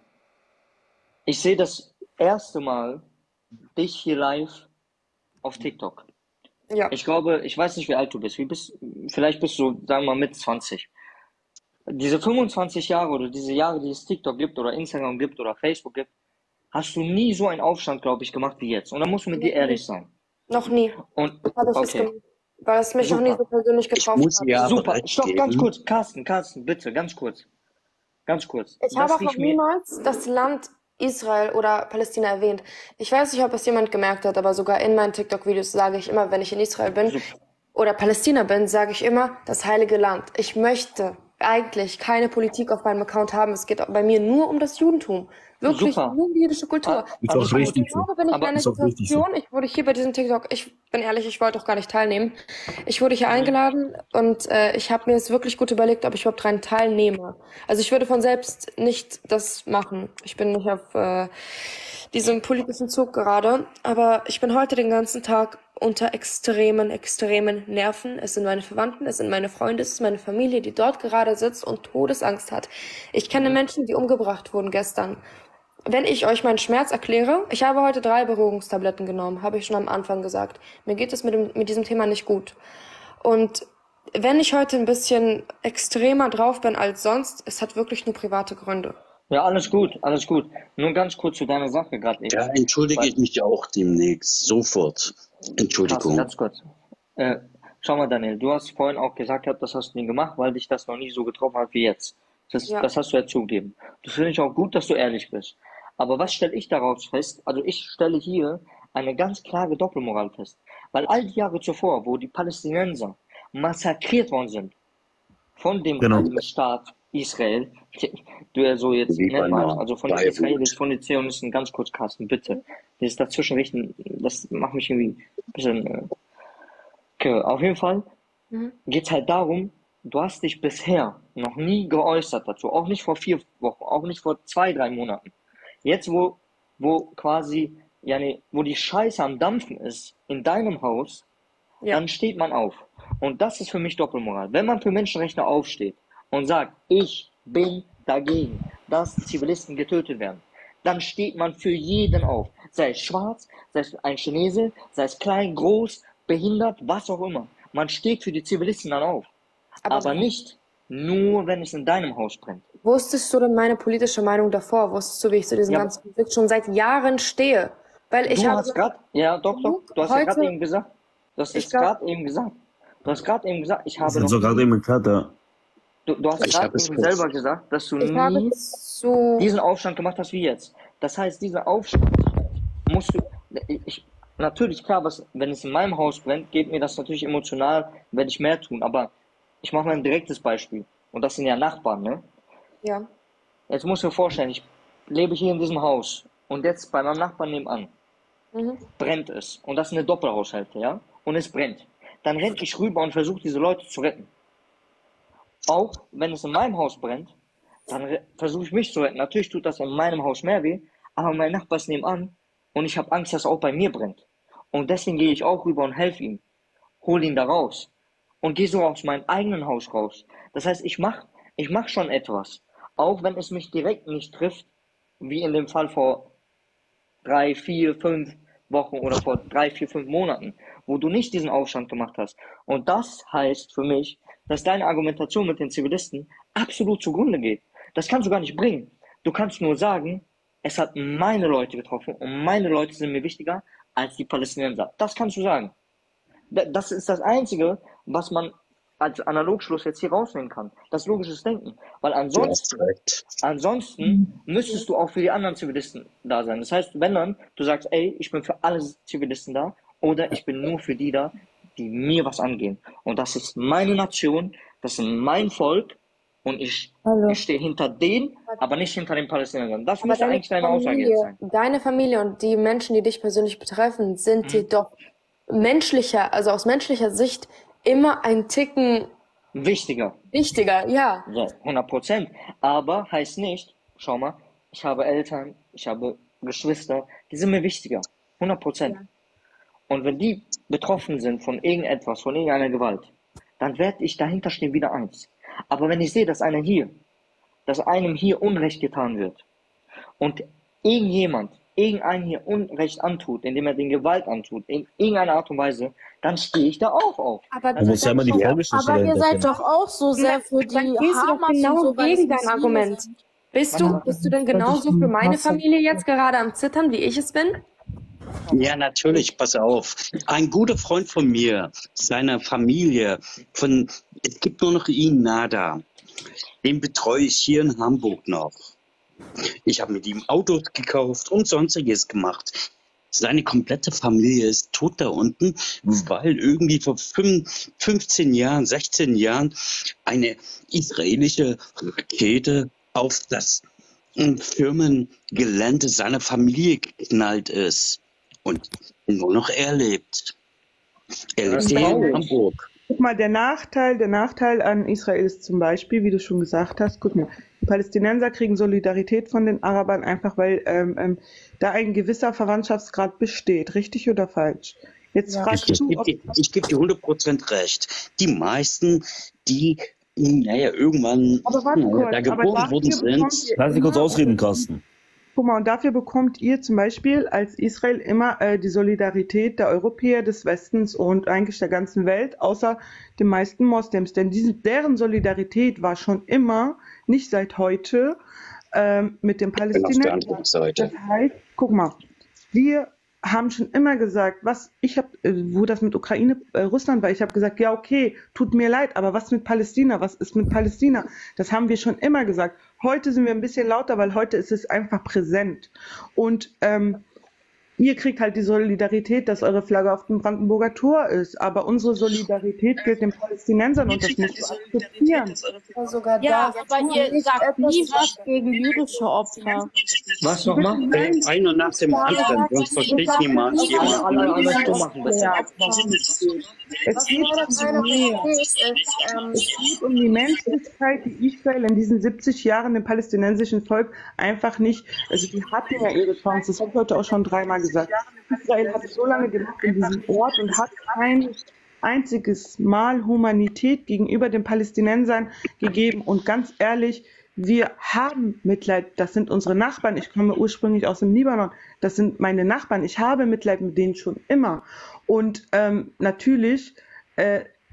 ich sehe das erste Mal dich hier live auf TikTok. Ja. Ich glaube, ich weiß nicht, wie alt du bist. Wie bist, vielleicht bist du, sagen wir mal, mit zwanzig. Diese fünfundzwanzig Jahre oder diese Jahre, die es TikTok gibt oder Instagram gibt oder Facebook gibt, hast du nie so einen Aufstand, glaube ich, gemacht wie jetzt. Und da musst du mit dir ehrlich sein. Noch nie. Und, Habe ich es okay. gemacht. Weil es mich noch nie so persönlich getroffen hat. Super. Stopp, ganz kurz. Carsten, Carsten, bitte, ganz kurz. Ganz kurz. Ich habe Das auch noch riecht mir- niemals das Land Israel oder Palästina erwähnt. Ich weiß nicht, ob es jemand gemerkt hat, aber sogar in meinen TikTok-Videos sage ich immer, wenn ich in Israel bin oder Palästina bin, sage ich immer, das heilige Land. Ich möchte eigentlich keine Politik auf meinem Account haben. Es geht bei mir nur um das Judentum. Wirklich Super. nur um die jüdische Kultur. Ist auch Und richtig ich so. glaube, bin ich Aber in einer ist auch richtig so. Situation, ich wurde hier bei diesem TikTok, ich bin ehrlich, ich wollte auch gar nicht teilnehmen. Ich wurde hier Mhm. eingeladen und äh, ich habe mir jetzt wirklich gut überlegt, ob ich überhaupt daran teilnehme. Also ich würde von selbst nicht das machen. Ich bin nicht auf äh, diesem politischen Zug gerade, aber ich bin heute den ganzen Tag unter extremen, extremen Nerven. Es sind meine Verwandten, es sind meine Freunde, es ist meine Familie, die dort gerade sitzt und Todesangst hat. Ich kenne Menschen, die umgebracht wurden gestern. Wenn ich euch meinen Schmerz erkläre, ich habe heute drei Beruhigungstabletten genommen, habe ich schon am Anfang gesagt. Mir geht es mit, dem, mit diesem Thema nicht gut. Und wenn ich heute ein bisschen extremer drauf bin als sonst, es hat wirklich nur private Gründe. Ja, alles gut, alles gut. Nur ganz kurz zu deiner Sache gerade eben. Ja, entschuldige ich mich auch demnächst. Sofort. Entschuldigung. Carsten, ganz kurz. Äh, schau mal, Daniel, du hast vorhin auch gesagt, gehabt, das hast du nie gemacht, weil dich das noch nie so getroffen hat wie jetzt. Das, Ja. das hast du ja zugegeben. Das finde ich auch gut, dass du ehrlich bist. Aber was stelle ich daraus fest? Also ich stelle hier eine ganz klare Doppelmoral fest. Weil all die Jahre zuvor, wo die Palästinenser massakriert worden sind von dem Genau. heiligen Staat Israel, du ja so jetzt Wie nennt bei man, einer also von den Beirut. Israelis, von den Zionisten, ganz kurz, Carsten, bitte. Dieses Dazwischenrichten, das macht mich irgendwie ein bisschen... Äh, okay, auf jeden Fall Mhm. geht es halt darum, du hast dich bisher noch nie geäußert dazu, auch nicht vor vier Wochen, auch nicht vor zwei, drei Monaten. Jetzt, wo, wo quasi, ja, nee, wo die Scheiße am Dampfen ist in deinem Haus, Ja. dann steht man auf. Und das ist für mich Doppelmoral. Wenn man für Menschenrechte aufsteht und sagt, ich bin dagegen, dass Zivilisten getötet werden, dann steht man für jeden auf. Sei es schwarz, sei es ein Chinese, sei es klein, groß, behindert, was auch immer. Man steht für die Zivilisten dann auf. Aber- Aber, nicht nur, wenn es in deinem Haus brennt. Wusstest du denn meine politische Meinung davor? Wusstest du, wie ich zu diesem Ja. ganzen Konflikt schon seit Jahren stehe? Weil ich du habe hast gerade, ja doch, doch, du hast ja heute- gerade eben gesagt, du hast Ich es glaub- gerade eben gesagt, du hast gerade eben gesagt, ich habe sind noch sogar nie- eben erklärt, ja. Du, du hast Ich gerade hab es eben kurz. selber gesagt, dass du Ich habe nie so diesen Aufstand gemacht hast wie jetzt. Das heißt, dieser Aufstand musst du, ich, natürlich klar, was, wenn es in meinem Haus brennt, geht mir das natürlich emotional, werde ich mehr tun. Aber ich mache mal ein direktes Beispiel. Und das sind ja Nachbarn, ne? ja. Jetzt musst du dir vorstellen, ich lebe hier in diesem Haus und jetzt bei meinem Nachbarn nebenan Mhm. brennt es. Und das ist eine Doppelhaushälfte, ja? Und es brennt. Dann renne ich rüber und versuche diese Leute zu retten. Auch wenn es in meinem Haus brennt, dann re- versuche ich mich zu retten. Natürlich tut das in meinem Haus mehr weh, aber mein Nachbar ist nebenan und ich habe Angst, dass er auch bei mir brennt. Und deswegen gehe ich auch rüber und helfe ihm. Hol ihn da raus. Und gehe so aus meinem eigenen Haus raus. Das heißt, ich mache ich mach schon etwas. Auch wenn es mich direkt nicht trifft, wie in dem Fall vor drei, vier, fünf Wochen oder vor drei, vier, fünf Monaten, wo du nicht diesen Aufstand gemacht hast. Und das heißt für mich, dass deine Argumentation mit den Zivilisten absolut zugrunde geht. Das kannst du gar nicht bringen. Du kannst nur sagen, es hat meine Leute getroffen und meine Leute sind mir wichtiger als die Palästinenser. Das kannst du sagen. Da- Das ist das Einzige, was man als Analogschluss jetzt hier rausnehmen kann. Das logisches Denken. Weil ansonsten, ansonsten müsstest du auch für die anderen Zivilisten da sein. Das heißt, wenn dann du sagst, ey, ich bin für alle Zivilisten da oder ich bin nur für die da, die mir was angehen. Und das ist meine Nation, das ist mein Volk und ich, ich stehe hinter denen, aber nicht hinter den Palästinensern. Das Aber müsste deine eigentlich deine Aussage jetzt sein. Familie, deine Familie und die Menschen, die dich persönlich betreffen, sind Mhm. dir doch menschlicher, also aus menschlicher Sicht immer ein Ticken Wichtiger. wichtiger, ja. Ja, hundert Prozent. Aber heißt nicht, schau mal, ich habe Eltern, ich habe Geschwister, die sind mir wichtiger. hundert Prozent. Und wenn die betroffen sind von irgendetwas, von irgendeiner Gewalt, dann werde ich dahinter stehen wieder eins. Aber wenn ich sehe, dass einer hier, dass einem hier Unrecht getan wird und irgendjemand, irgendein hier Unrecht antut, indem er den Gewalt antut, in irgendeiner Art und Weise, dann stehe ich da auch auf. Aber, Man muss ja immer die Vorgeschichte aber ihr dahinter seid kennen. doch auch so sehr für die Dann gehst du doch Hamas genau und so, weil es gegen dein Muslime Argument. sind. Bist du, bist du denn genauso für meine Familie jetzt gerade am Zittern, wie ich es bin? Ja, natürlich, pass auf. Ein guter Freund von mir, seiner Familie, von, es gibt nur noch ihn, Nada. Den betreue ich hier in Hamburg noch. Ich habe mit ihm Autos gekauft und sonstiges gemacht. Seine komplette Familie ist tot da unten, weil irgendwie vor fünf, fünfzehn Jahren, sechzehn Jahren eine israelische Rakete auf das ähm, Firmengelände seiner Familie geknallt ist. Und nur noch er lebt. Er lebt hier in Hamburg. Guck mal, der Nachteil, der Nachteil an Israel ist zum Beispiel, wie du schon gesagt hast, guck mal, die Palästinenser kriegen Solidarität von den Arabern einfach, weil ähm, ähm, da ein gewisser Verwandtschaftsgrad besteht, richtig oder falsch? Jetzt Ich, fragst ich du, gebe ob, dir, ich geb dir hundert Prozent recht. Die meisten, die naja, irgendwann Aber warte naja, kurz, da aber geboren dafür worden bekommt sind. ihr Lass dich kurz immer- ausreden, Carsten. Guck mal, und dafür bekommt ihr zum Beispiel als Israel immer äh, die Solidarität der Europäer, des Westens und eigentlich der ganzen Welt, außer den meisten Moslems. Denn diese, deren Solidarität war schon immer, nicht seit heute, ähm, mit den Ich bin auf der Palästinensern. anderen Seite. Das heißt, guck mal, wir haben schon immer gesagt, was ich habe, wo das mit Ukraine, äh, Russland war, ich habe gesagt, ja okay, tut mir leid, aber was mit Palästina, was ist mit Palästina? Das haben wir schon immer gesagt. Heute sind wir ein bisschen lauter, weil heute ist es einfach präsent. Und ähm, ihr kriegt halt die Solidarität, dass eure Flagge auf dem Brandenburger Tor ist, aber unsere Solidarität gilt den Palästinensern und das musst du akzeptieren. Sogar Ja, da, aber ihr sagt nie was gegen jüdische Opfer. Was nochmal? Ey, einer nach dem anderen, sonst versteht niemand Alle, jemand. alle, alle stumm machen, bitte. Ja. Es geht um die Nähe. Es geht um die Menschlichkeit, die Israel in diesen siebzig Jahren dem palästinensischen Volk einfach nicht, also die hatten ja ihre Chance, das habe ich heute auch schon dreimal gesagt. Israel hat so lange gelebt in diesem Ort und hat kein einziges Mal Humanität gegenüber den Palästinensern gegeben. Und ganz ehrlich, wir haben Mitleid, das sind unsere Nachbarn, ich komme ursprünglich aus dem Libanon, das sind meine Nachbarn, ich habe Mitleid mit denen schon immer. Und ähm, natürlich äh,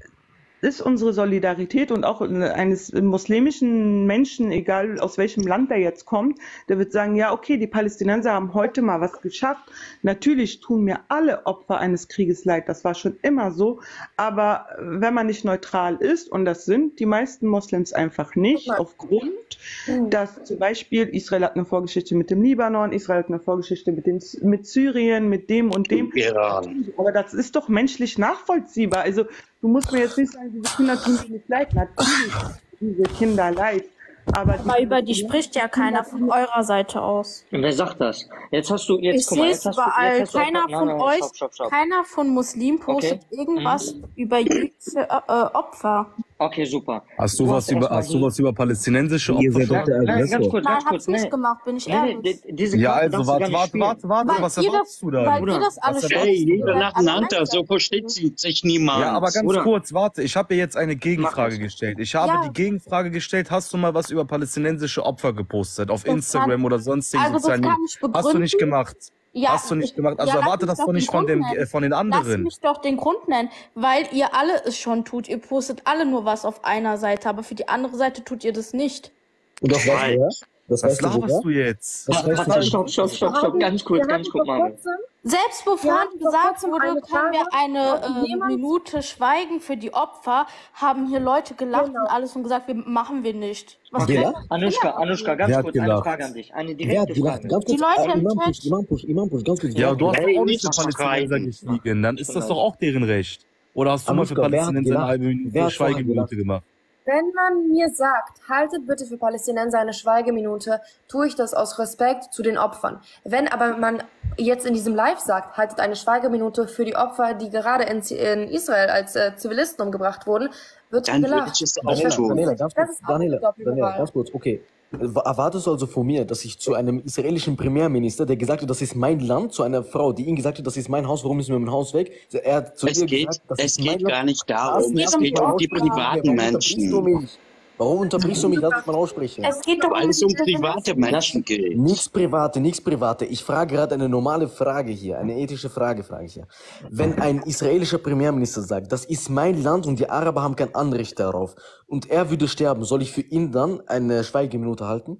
ist unsere Solidarität und auch eines muslimischen Menschen, egal aus welchem Land der jetzt kommt, der wird sagen, ja, okay, die Palästinenser haben heute mal was geschafft. Natürlich tun mir alle Opfer eines Krieges leid, das war schon immer so. Aber wenn man nicht neutral ist, und das sind die meisten Moslems einfach nicht, aufgrund, dass zum Beispiel Israel hat eine Vorgeschichte mit dem Libanon, Israel hat eine Vorgeschichte mit, den, mit Syrien, mit dem und dem. Iran. Aber das ist doch menschlich nachvollziehbar. Also du musst mir jetzt nicht sagen, diese Kinder tun dir nicht leid. Natürlich tun diese Kinder leid. Aber, Aber über die spricht ja keiner von eurer Seite aus. Und wer sagt das? Jetzt hast du, jetzt Ich guck mal, sehe jetzt es hast du, überall. jetzt hast du Keiner einfach, von nein, nein, euch, stopp, stopp, stopp. keiner von Muslimen postet Okay. irgendwas Mhm. über jüdische äh, Opfer. Okay, super. Hast du, Du was hast über, erstmal hast du die- was über palästinensische Ihr Opfer seid doch der schon? Aggressor. Ganz kurz, Nein, ganz hab's kurz. nicht Nee. gemacht, bin ich Nee, nee, ehrlich. die- diese Ja, Karte also darfst du warte, gar nicht warte, spielen. warte, warte, Weil was ihr erwartest das- du dann? weil ihr Bruder, das alles was schon- erwartest Hey, du? lieber Ja, Nacheinander, so versteht sie sich niemand. Ja, aber ganz Bruder. kurz, warte, ich habe dir jetzt eine Gegenfrage das. gestellt. Ich habe Ja. die Gegenfrage gestellt, hast du mal was über palästinensische Opfer gepostet auf Das Instagram kann- oder sonstigen also das sozialen kann Medien? ich Hast du begründen. nicht gemacht. Ja, Hast du nicht ich- gemacht. Also ja, lass erwarte mich das doch doch den nicht von, Grund dem, nennen. äh, von den Lass anderen. mich doch den Grund nennen, weil ihr alle es schon tut. Ihr postet alle nur was auf einer Seite, aber für die andere Seite tut ihr das nicht. Und das weißt du, ja? Das Was weißt du laberst sogar? du jetzt? Das Warte, weißt du warte, sogar. stopp, stopp, stopp, stopp, ganz kurz, ganz kurz, Marvin. Selbst bevor Wir hatten vor gesagt kurzem wurde, eine können wir Frage, eine ob äh, jemand- Minute schweigen für die Opfer, haben hier Leute gelacht und alles und gesagt, wir machen wir nicht. Was Okay. können- Anushka, Anushka, ganz Wer hat kurz eine gelacht? Frage an dich. Eine Wer direkte hat gelacht? Frage. Ganz Die kurz, Leute äh, im Imam Chat. Push, Imam Push, Imam Push, ganz kurz. Ja, du hast Hey, doch auch nicht nicht für Palästinenser schreien. geschwiegen. Dann ist das Stimmt doch auch deren Recht. Oder hast du mal für Anushka, wer hat Palästinenser eine gelacht? halbe Wer Minute hat vorher Schweigeminute gemacht? Wenn man mir sagt, haltet bitte für Palästinenser eine Schweigeminute, tue ich das aus Respekt zu den Opfern. Wenn aber man jetzt in diesem Live sagt, haltet eine Schweigeminute für die Opfer, die gerade in, in Israel als äh, Zivilisten umgebracht wurden, wird Dann würde gelacht. ich es auch Daniela, tun. Daniela, ganz Das kurz, ist auch Daniela, eine Doppelmoral. Daniela, ganz kurz, okay. Erwartest du also von mir, dass ich zu einem israelischen Premierminister, der gesagt hat, das ist mein Land, zu einer Frau, die ihm gesagt hat, das ist mein Haus, warum müssen wir mein Haus weg? Er hat zu Es ihr geht, gesagt, das es ist mein geht gar Land. nicht Lass darum, mich es doch geht mal um die aussprechen. privaten Warum unterbrichst du Menschen. mich? Warum unterbrichst du mich? Lass mich mal aussprechen. Es geht doch Weil es um die private Menschen geht. Nichts Private, nichts Private. Ich frage gerade eine normale Frage hier, eine ethische Frage frage ich hier. Wenn ein israelischer Premierminister sagt, das ist mein Land und die Araber haben kein Anrecht darauf und er würde sterben, soll ich für ihn dann eine Schweigeminute halten?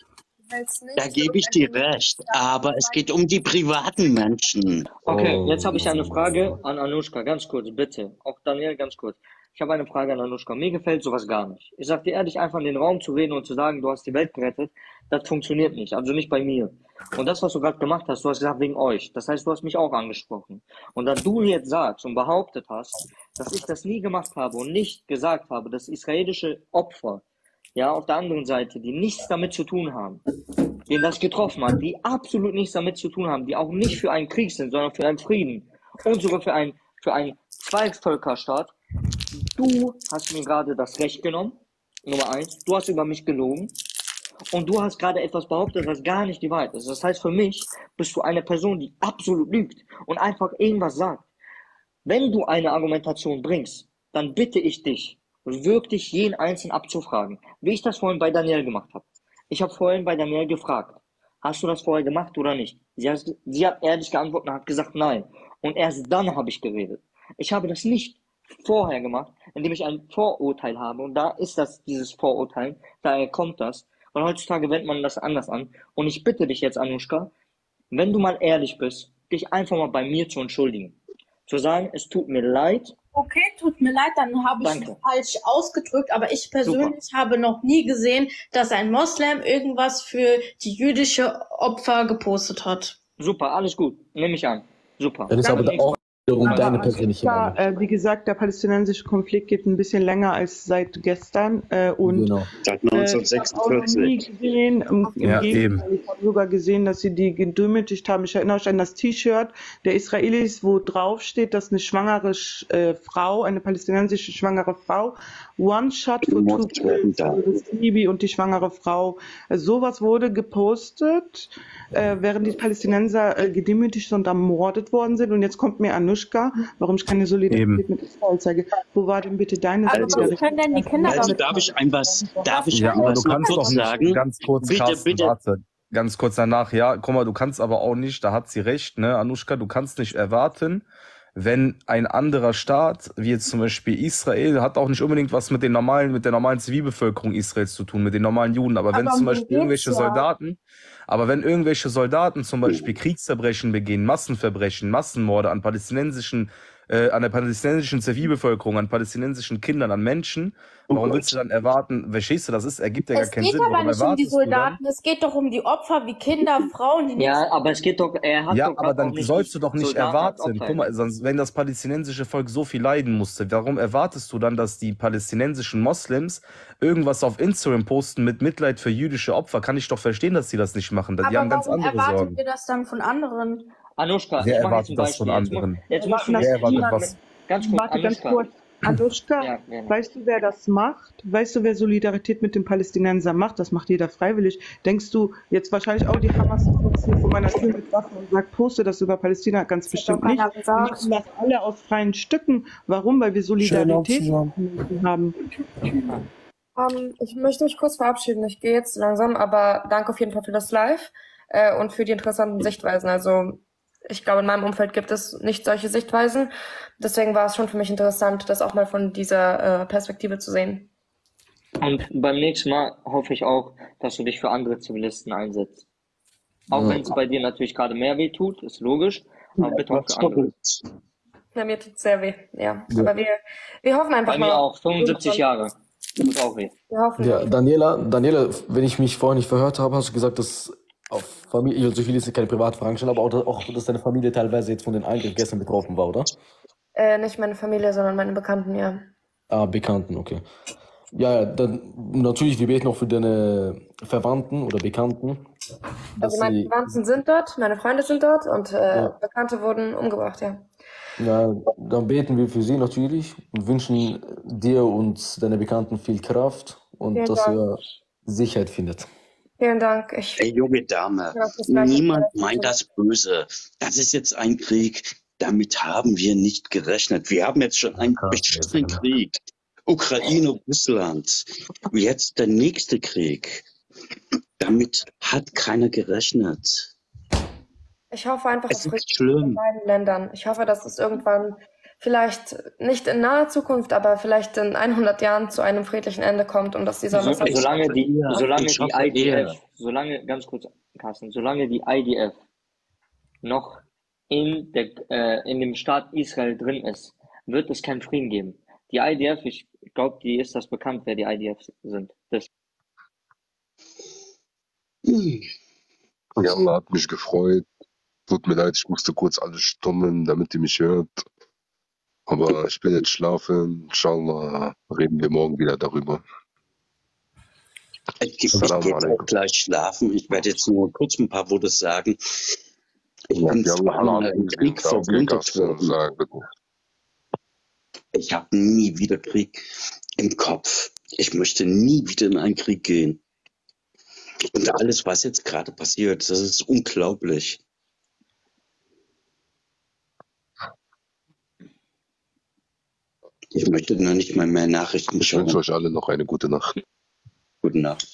Da gebe ich dir recht, aber es geht um die privaten Menschen. Okay, Oh. jetzt habe ich eine Frage an Anushka, ganz kurz, bitte. Auch Daniel, ganz kurz. Ich habe eine Frage an Anushka. Mir gefällt sowas gar nicht. Ich sag dir ehrlich, einfach in den Raum zu reden und zu sagen, du hast die Welt gerettet, das funktioniert nicht. Also nicht bei mir. Und das, was du gerade gemacht hast, du hast gesagt, wegen euch. Das heißt, du hast mich auch angesprochen. Und da du jetzt sagst und behauptet hast, dass ich das nie gemacht habe und nicht gesagt habe, dass israelische Opfer, ja, auf der anderen Seite, die nichts damit zu tun haben, denen das getroffen hat, die absolut nichts damit zu tun haben, die auch nicht für einen Krieg sind, sondern für einen Frieden und sogar für einen, für einen Zweivölkerstaat. Du hast mir gerade das Recht genommen, Nummer eins. Du hast über mich gelogen und du hast gerade etwas behauptet, was gar nicht die Wahrheit ist. Das heißt, für mich bist du eine Person, die absolut lügt und einfach irgendwas sagt. Wenn du eine Argumentation bringst, dann bitte ich dich, wirklich jeden Einzelnen abzufragen, wie ich das vorhin bei Daniel gemacht habe. Ich habe vorhin bei Daniel gefragt, hast du das vorher gemacht oder nicht? Sie hat, sie hat ehrlich geantwortet und hat gesagt, nein. Und erst dann habe ich geredet. Ich habe das nicht vorher gemacht, indem ich ein Vorurteil habe. Und da ist das, dieses Vorurteil, daher kommt das. Und heutzutage wendet man das anders an. Und ich bitte dich jetzt, Anushka, wenn du mal ehrlich bist, dich einfach mal bei mir zu entschuldigen. Zu sagen, es tut mir leid. Okay, tut mir leid, dann habe ich Danke. es falsch ausgedrückt, aber ich persönlich habe noch nie gesehen, dass ein Moslem irgendwas für die jüdische Opfer gepostet hat. Super, alles gut. Nehme ich an. Super. Dann ist aber Dann auch wiederum Aber deine also persönliche klar, Meinung. äh, wie gesagt, der palästinensische Konflikt geht ein bisschen länger als seit gestern. Äh, und Genau. Seit äh, ich habe auch noch nie neunzehnhundertsechsundvierzig. gesehen, im, im Ja, Gegenteil, ich habe sogar gesehen, dass sie die gedemütigt haben. Ich erinnere euch an das T-Shirt der Israelis, wo drauf steht, dass eine schwangere Sch- äh, Frau, eine palästinensische schwangere Frau, One Shot for Two Gemordet worden Kills, da. also das Baby und die schwangere Frau. Äh, sowas wurde gepostet, äh, während die Palästinenser äh, gedemütigt und ermordet worden sind. Und jetzt kommt mir Anushka, warum ich keine Solidarität Eben. mit Israel zeige. Wo war denn bitte deine Also was Solidarität? können denn die Kinder Also damit darf ich ein was, darf ich Ja, ein aber du was noch kannst doch kurz nicht, sagen? ganz kurz, Bitte, Carsten, bitte. warte, ganz kurz danach, ja, guck mal, du kannst aber auch nicht, da hat sie recht, ne, Anushka, du kannst nicht erwarten, wenn ein anderer Staat, wie jetzt zum Beispiel Israel, hat auch nicht unbedingt was mit den normalen, mit der normalen Zivilbevölkerung Israels zu tun, mit den normalen Juden, aber wenn Aber zum um Beispiel den irgendwelche geht's ja. Soldaten, aber wenn irgendwelche Soldaten zum Beispiel Kriegsverbrechen begehen, Massenverbrechen, Massenmorde an palästinensischen, äh, an der palästinensischen Zivilbevölkerung, an palästinensischen Kindern, an Menschen, warum willst du dann erwarten, verstehst du, das ist, ergibt ja gar Es keinen geht Sinn, aber warum nicht um die erwartest du dann? Soldaten, es geht doch um die Opfer wie Kinder, Frauen, die Ja, nichts. aber es geht doch, er hat Ja, doch aber grad auch dann nicht sollst die du doch nicht Soldaten als erwarten, Opfer guck mal, erwähnt. sonst, wenn das palästinensische Volk so viel leiden musste, warum erwartest du dann, dass die palästinensischen Moslems irgendwas auf Instagram posten mit Mitleid für jüdische Opfer? Kann ich doch verstehen, dass sie das nicht machen. Die Aber haben ganz warum andere erwarten Sorgen. wir das dann von anderen? Anushka, Wer ich mache jetzt ein erwartet das von Beispiel. Jetzt, mu anderen? jetzt musst du Warten, mir, Wer das erwartet niemand. was? ganz kurz, Warte ganz Anushka. kurz. Anushka, Ja, gerne. weißt du, wer das macht? Weißt du, wer Solidarität mit den Palästinensern macht? Das macht jeder freiwillig. Denkst du, jetzt wahrscheinlich auch die Hamas sitzt hier vor meiner Tür mit Waffen und sagt, poste das über Palästina? Ganz Das hat doch bestimmt nicht. keiner Wir gesagt. machen das alle aus freien Stücken. Warum? Weil wir Schönen Abend Solidarität zusammen. mit den Menschen haben. Ähm, ich möchte mich kurz verabschieden. Ich gehe jetzt langsam, aber danke auf jeden Fall für das Live äh, und für die interessanten Sichtweisen. Also ich glaube, in meinem Umfeld gibt es nicht solche Sichtweisen. Deswegen war es schon für mich interessant, das auch mal von dieser äh, Perspektive zu sehen. Und beim nächsten Mal hoffe ich auch, dass du dich für andere Zivilisten einsetzt. Auch wenn es bei dir natürlich gerade mehr weh tut, ist logisch, aber bitte auch für andere. Ja, mir tut sehr weh. Ja, Ja. aber wir, wir hoffen einfach Bei mal. mir auch, fünfundsiebzig Jahre. Tut auch weh. Wir hoffen. Ja, Daniela, Daniela, wenn ich mich vorhin nicht verhört habe, hast du gesagt, dass auf Familie, also ich will jetzt keine private Fragen stellen, aber auch, auch, dass deine Familie teilweise jetzt von den Eingriff gestern betroffen war, oder? Äh, nicht meine Familie, sondern meine Bekannten, ja. Ah, Bekannten, okay. Ja, ja, dann natürlich, wir beten auch für deine Verwandten oder Bekannten, dass Also meine sie, Verwandten sind dort, meine Freunde sind dort und äh, ja, Bekannte wurden umgebracht, ja. ja, dann beten wir für sie natürlich und wünschen dir und deine Bekannten viel Kraft und Vielen dass Dank. ihr Sicherheit findet. Vielen Dank. Ich Ey, junge Dame, ja, das Gleiche. niemand meint das böse. Das ist jetzt ein Krieg, damit haben wir nicht gerechnet. Wir haben jetzt schon einen beschissenen Krieg. Ukraine, Russland. Jetzt der nächste Krieg. Damit hat keiner gerechnet. Ich hoffe einfach Es auf ist Frieden in schlimm. beiden Ländern. Ich hoffe, dass es irgendwann vielleicht nicht in naher Zukunft, aber vielleicht in hundert Jahren zu einem friedlichen Ende kommt und dass dieser So, Massaker solange die, eher. solange Ich die hoffe I D F, eher. solange, ganz kurz, Carsten, solange die I D F noch in der, äh, in dem Staat Israel drin ist, wird es keinen Frieden geben. Die I D F, ich glaube, die ist das bekannt, wer die I D F sind. Das Ja, Allah hat mich gefreut. Tut mir leid, ich musste kurz alles stummen, damit ihr mich hört. Aber ich bin jetzt schlafen. Inshallah reden wir morgen wieder darüber. Ich, ich Assalamu gehe jetzt auch alaikum. gleich schlafen. Ich werde jetzt nur kurz ein paar Worte sagen. Ich Ja, bin wir haben Allah zweimal im Krieg verwundet worden. sagen, bitte. Ich habe nie wieder Krieg im Kopf. Ich möchte nie wieder in einen Krieg gehen. Und alles, was jetzt gerade passiert, das ist unglaublich. Ich möchte noch nicht mal mehr Nachrichten Ich wünsche schauen. euch alle noch eine gute Nacht. Gute Nacht.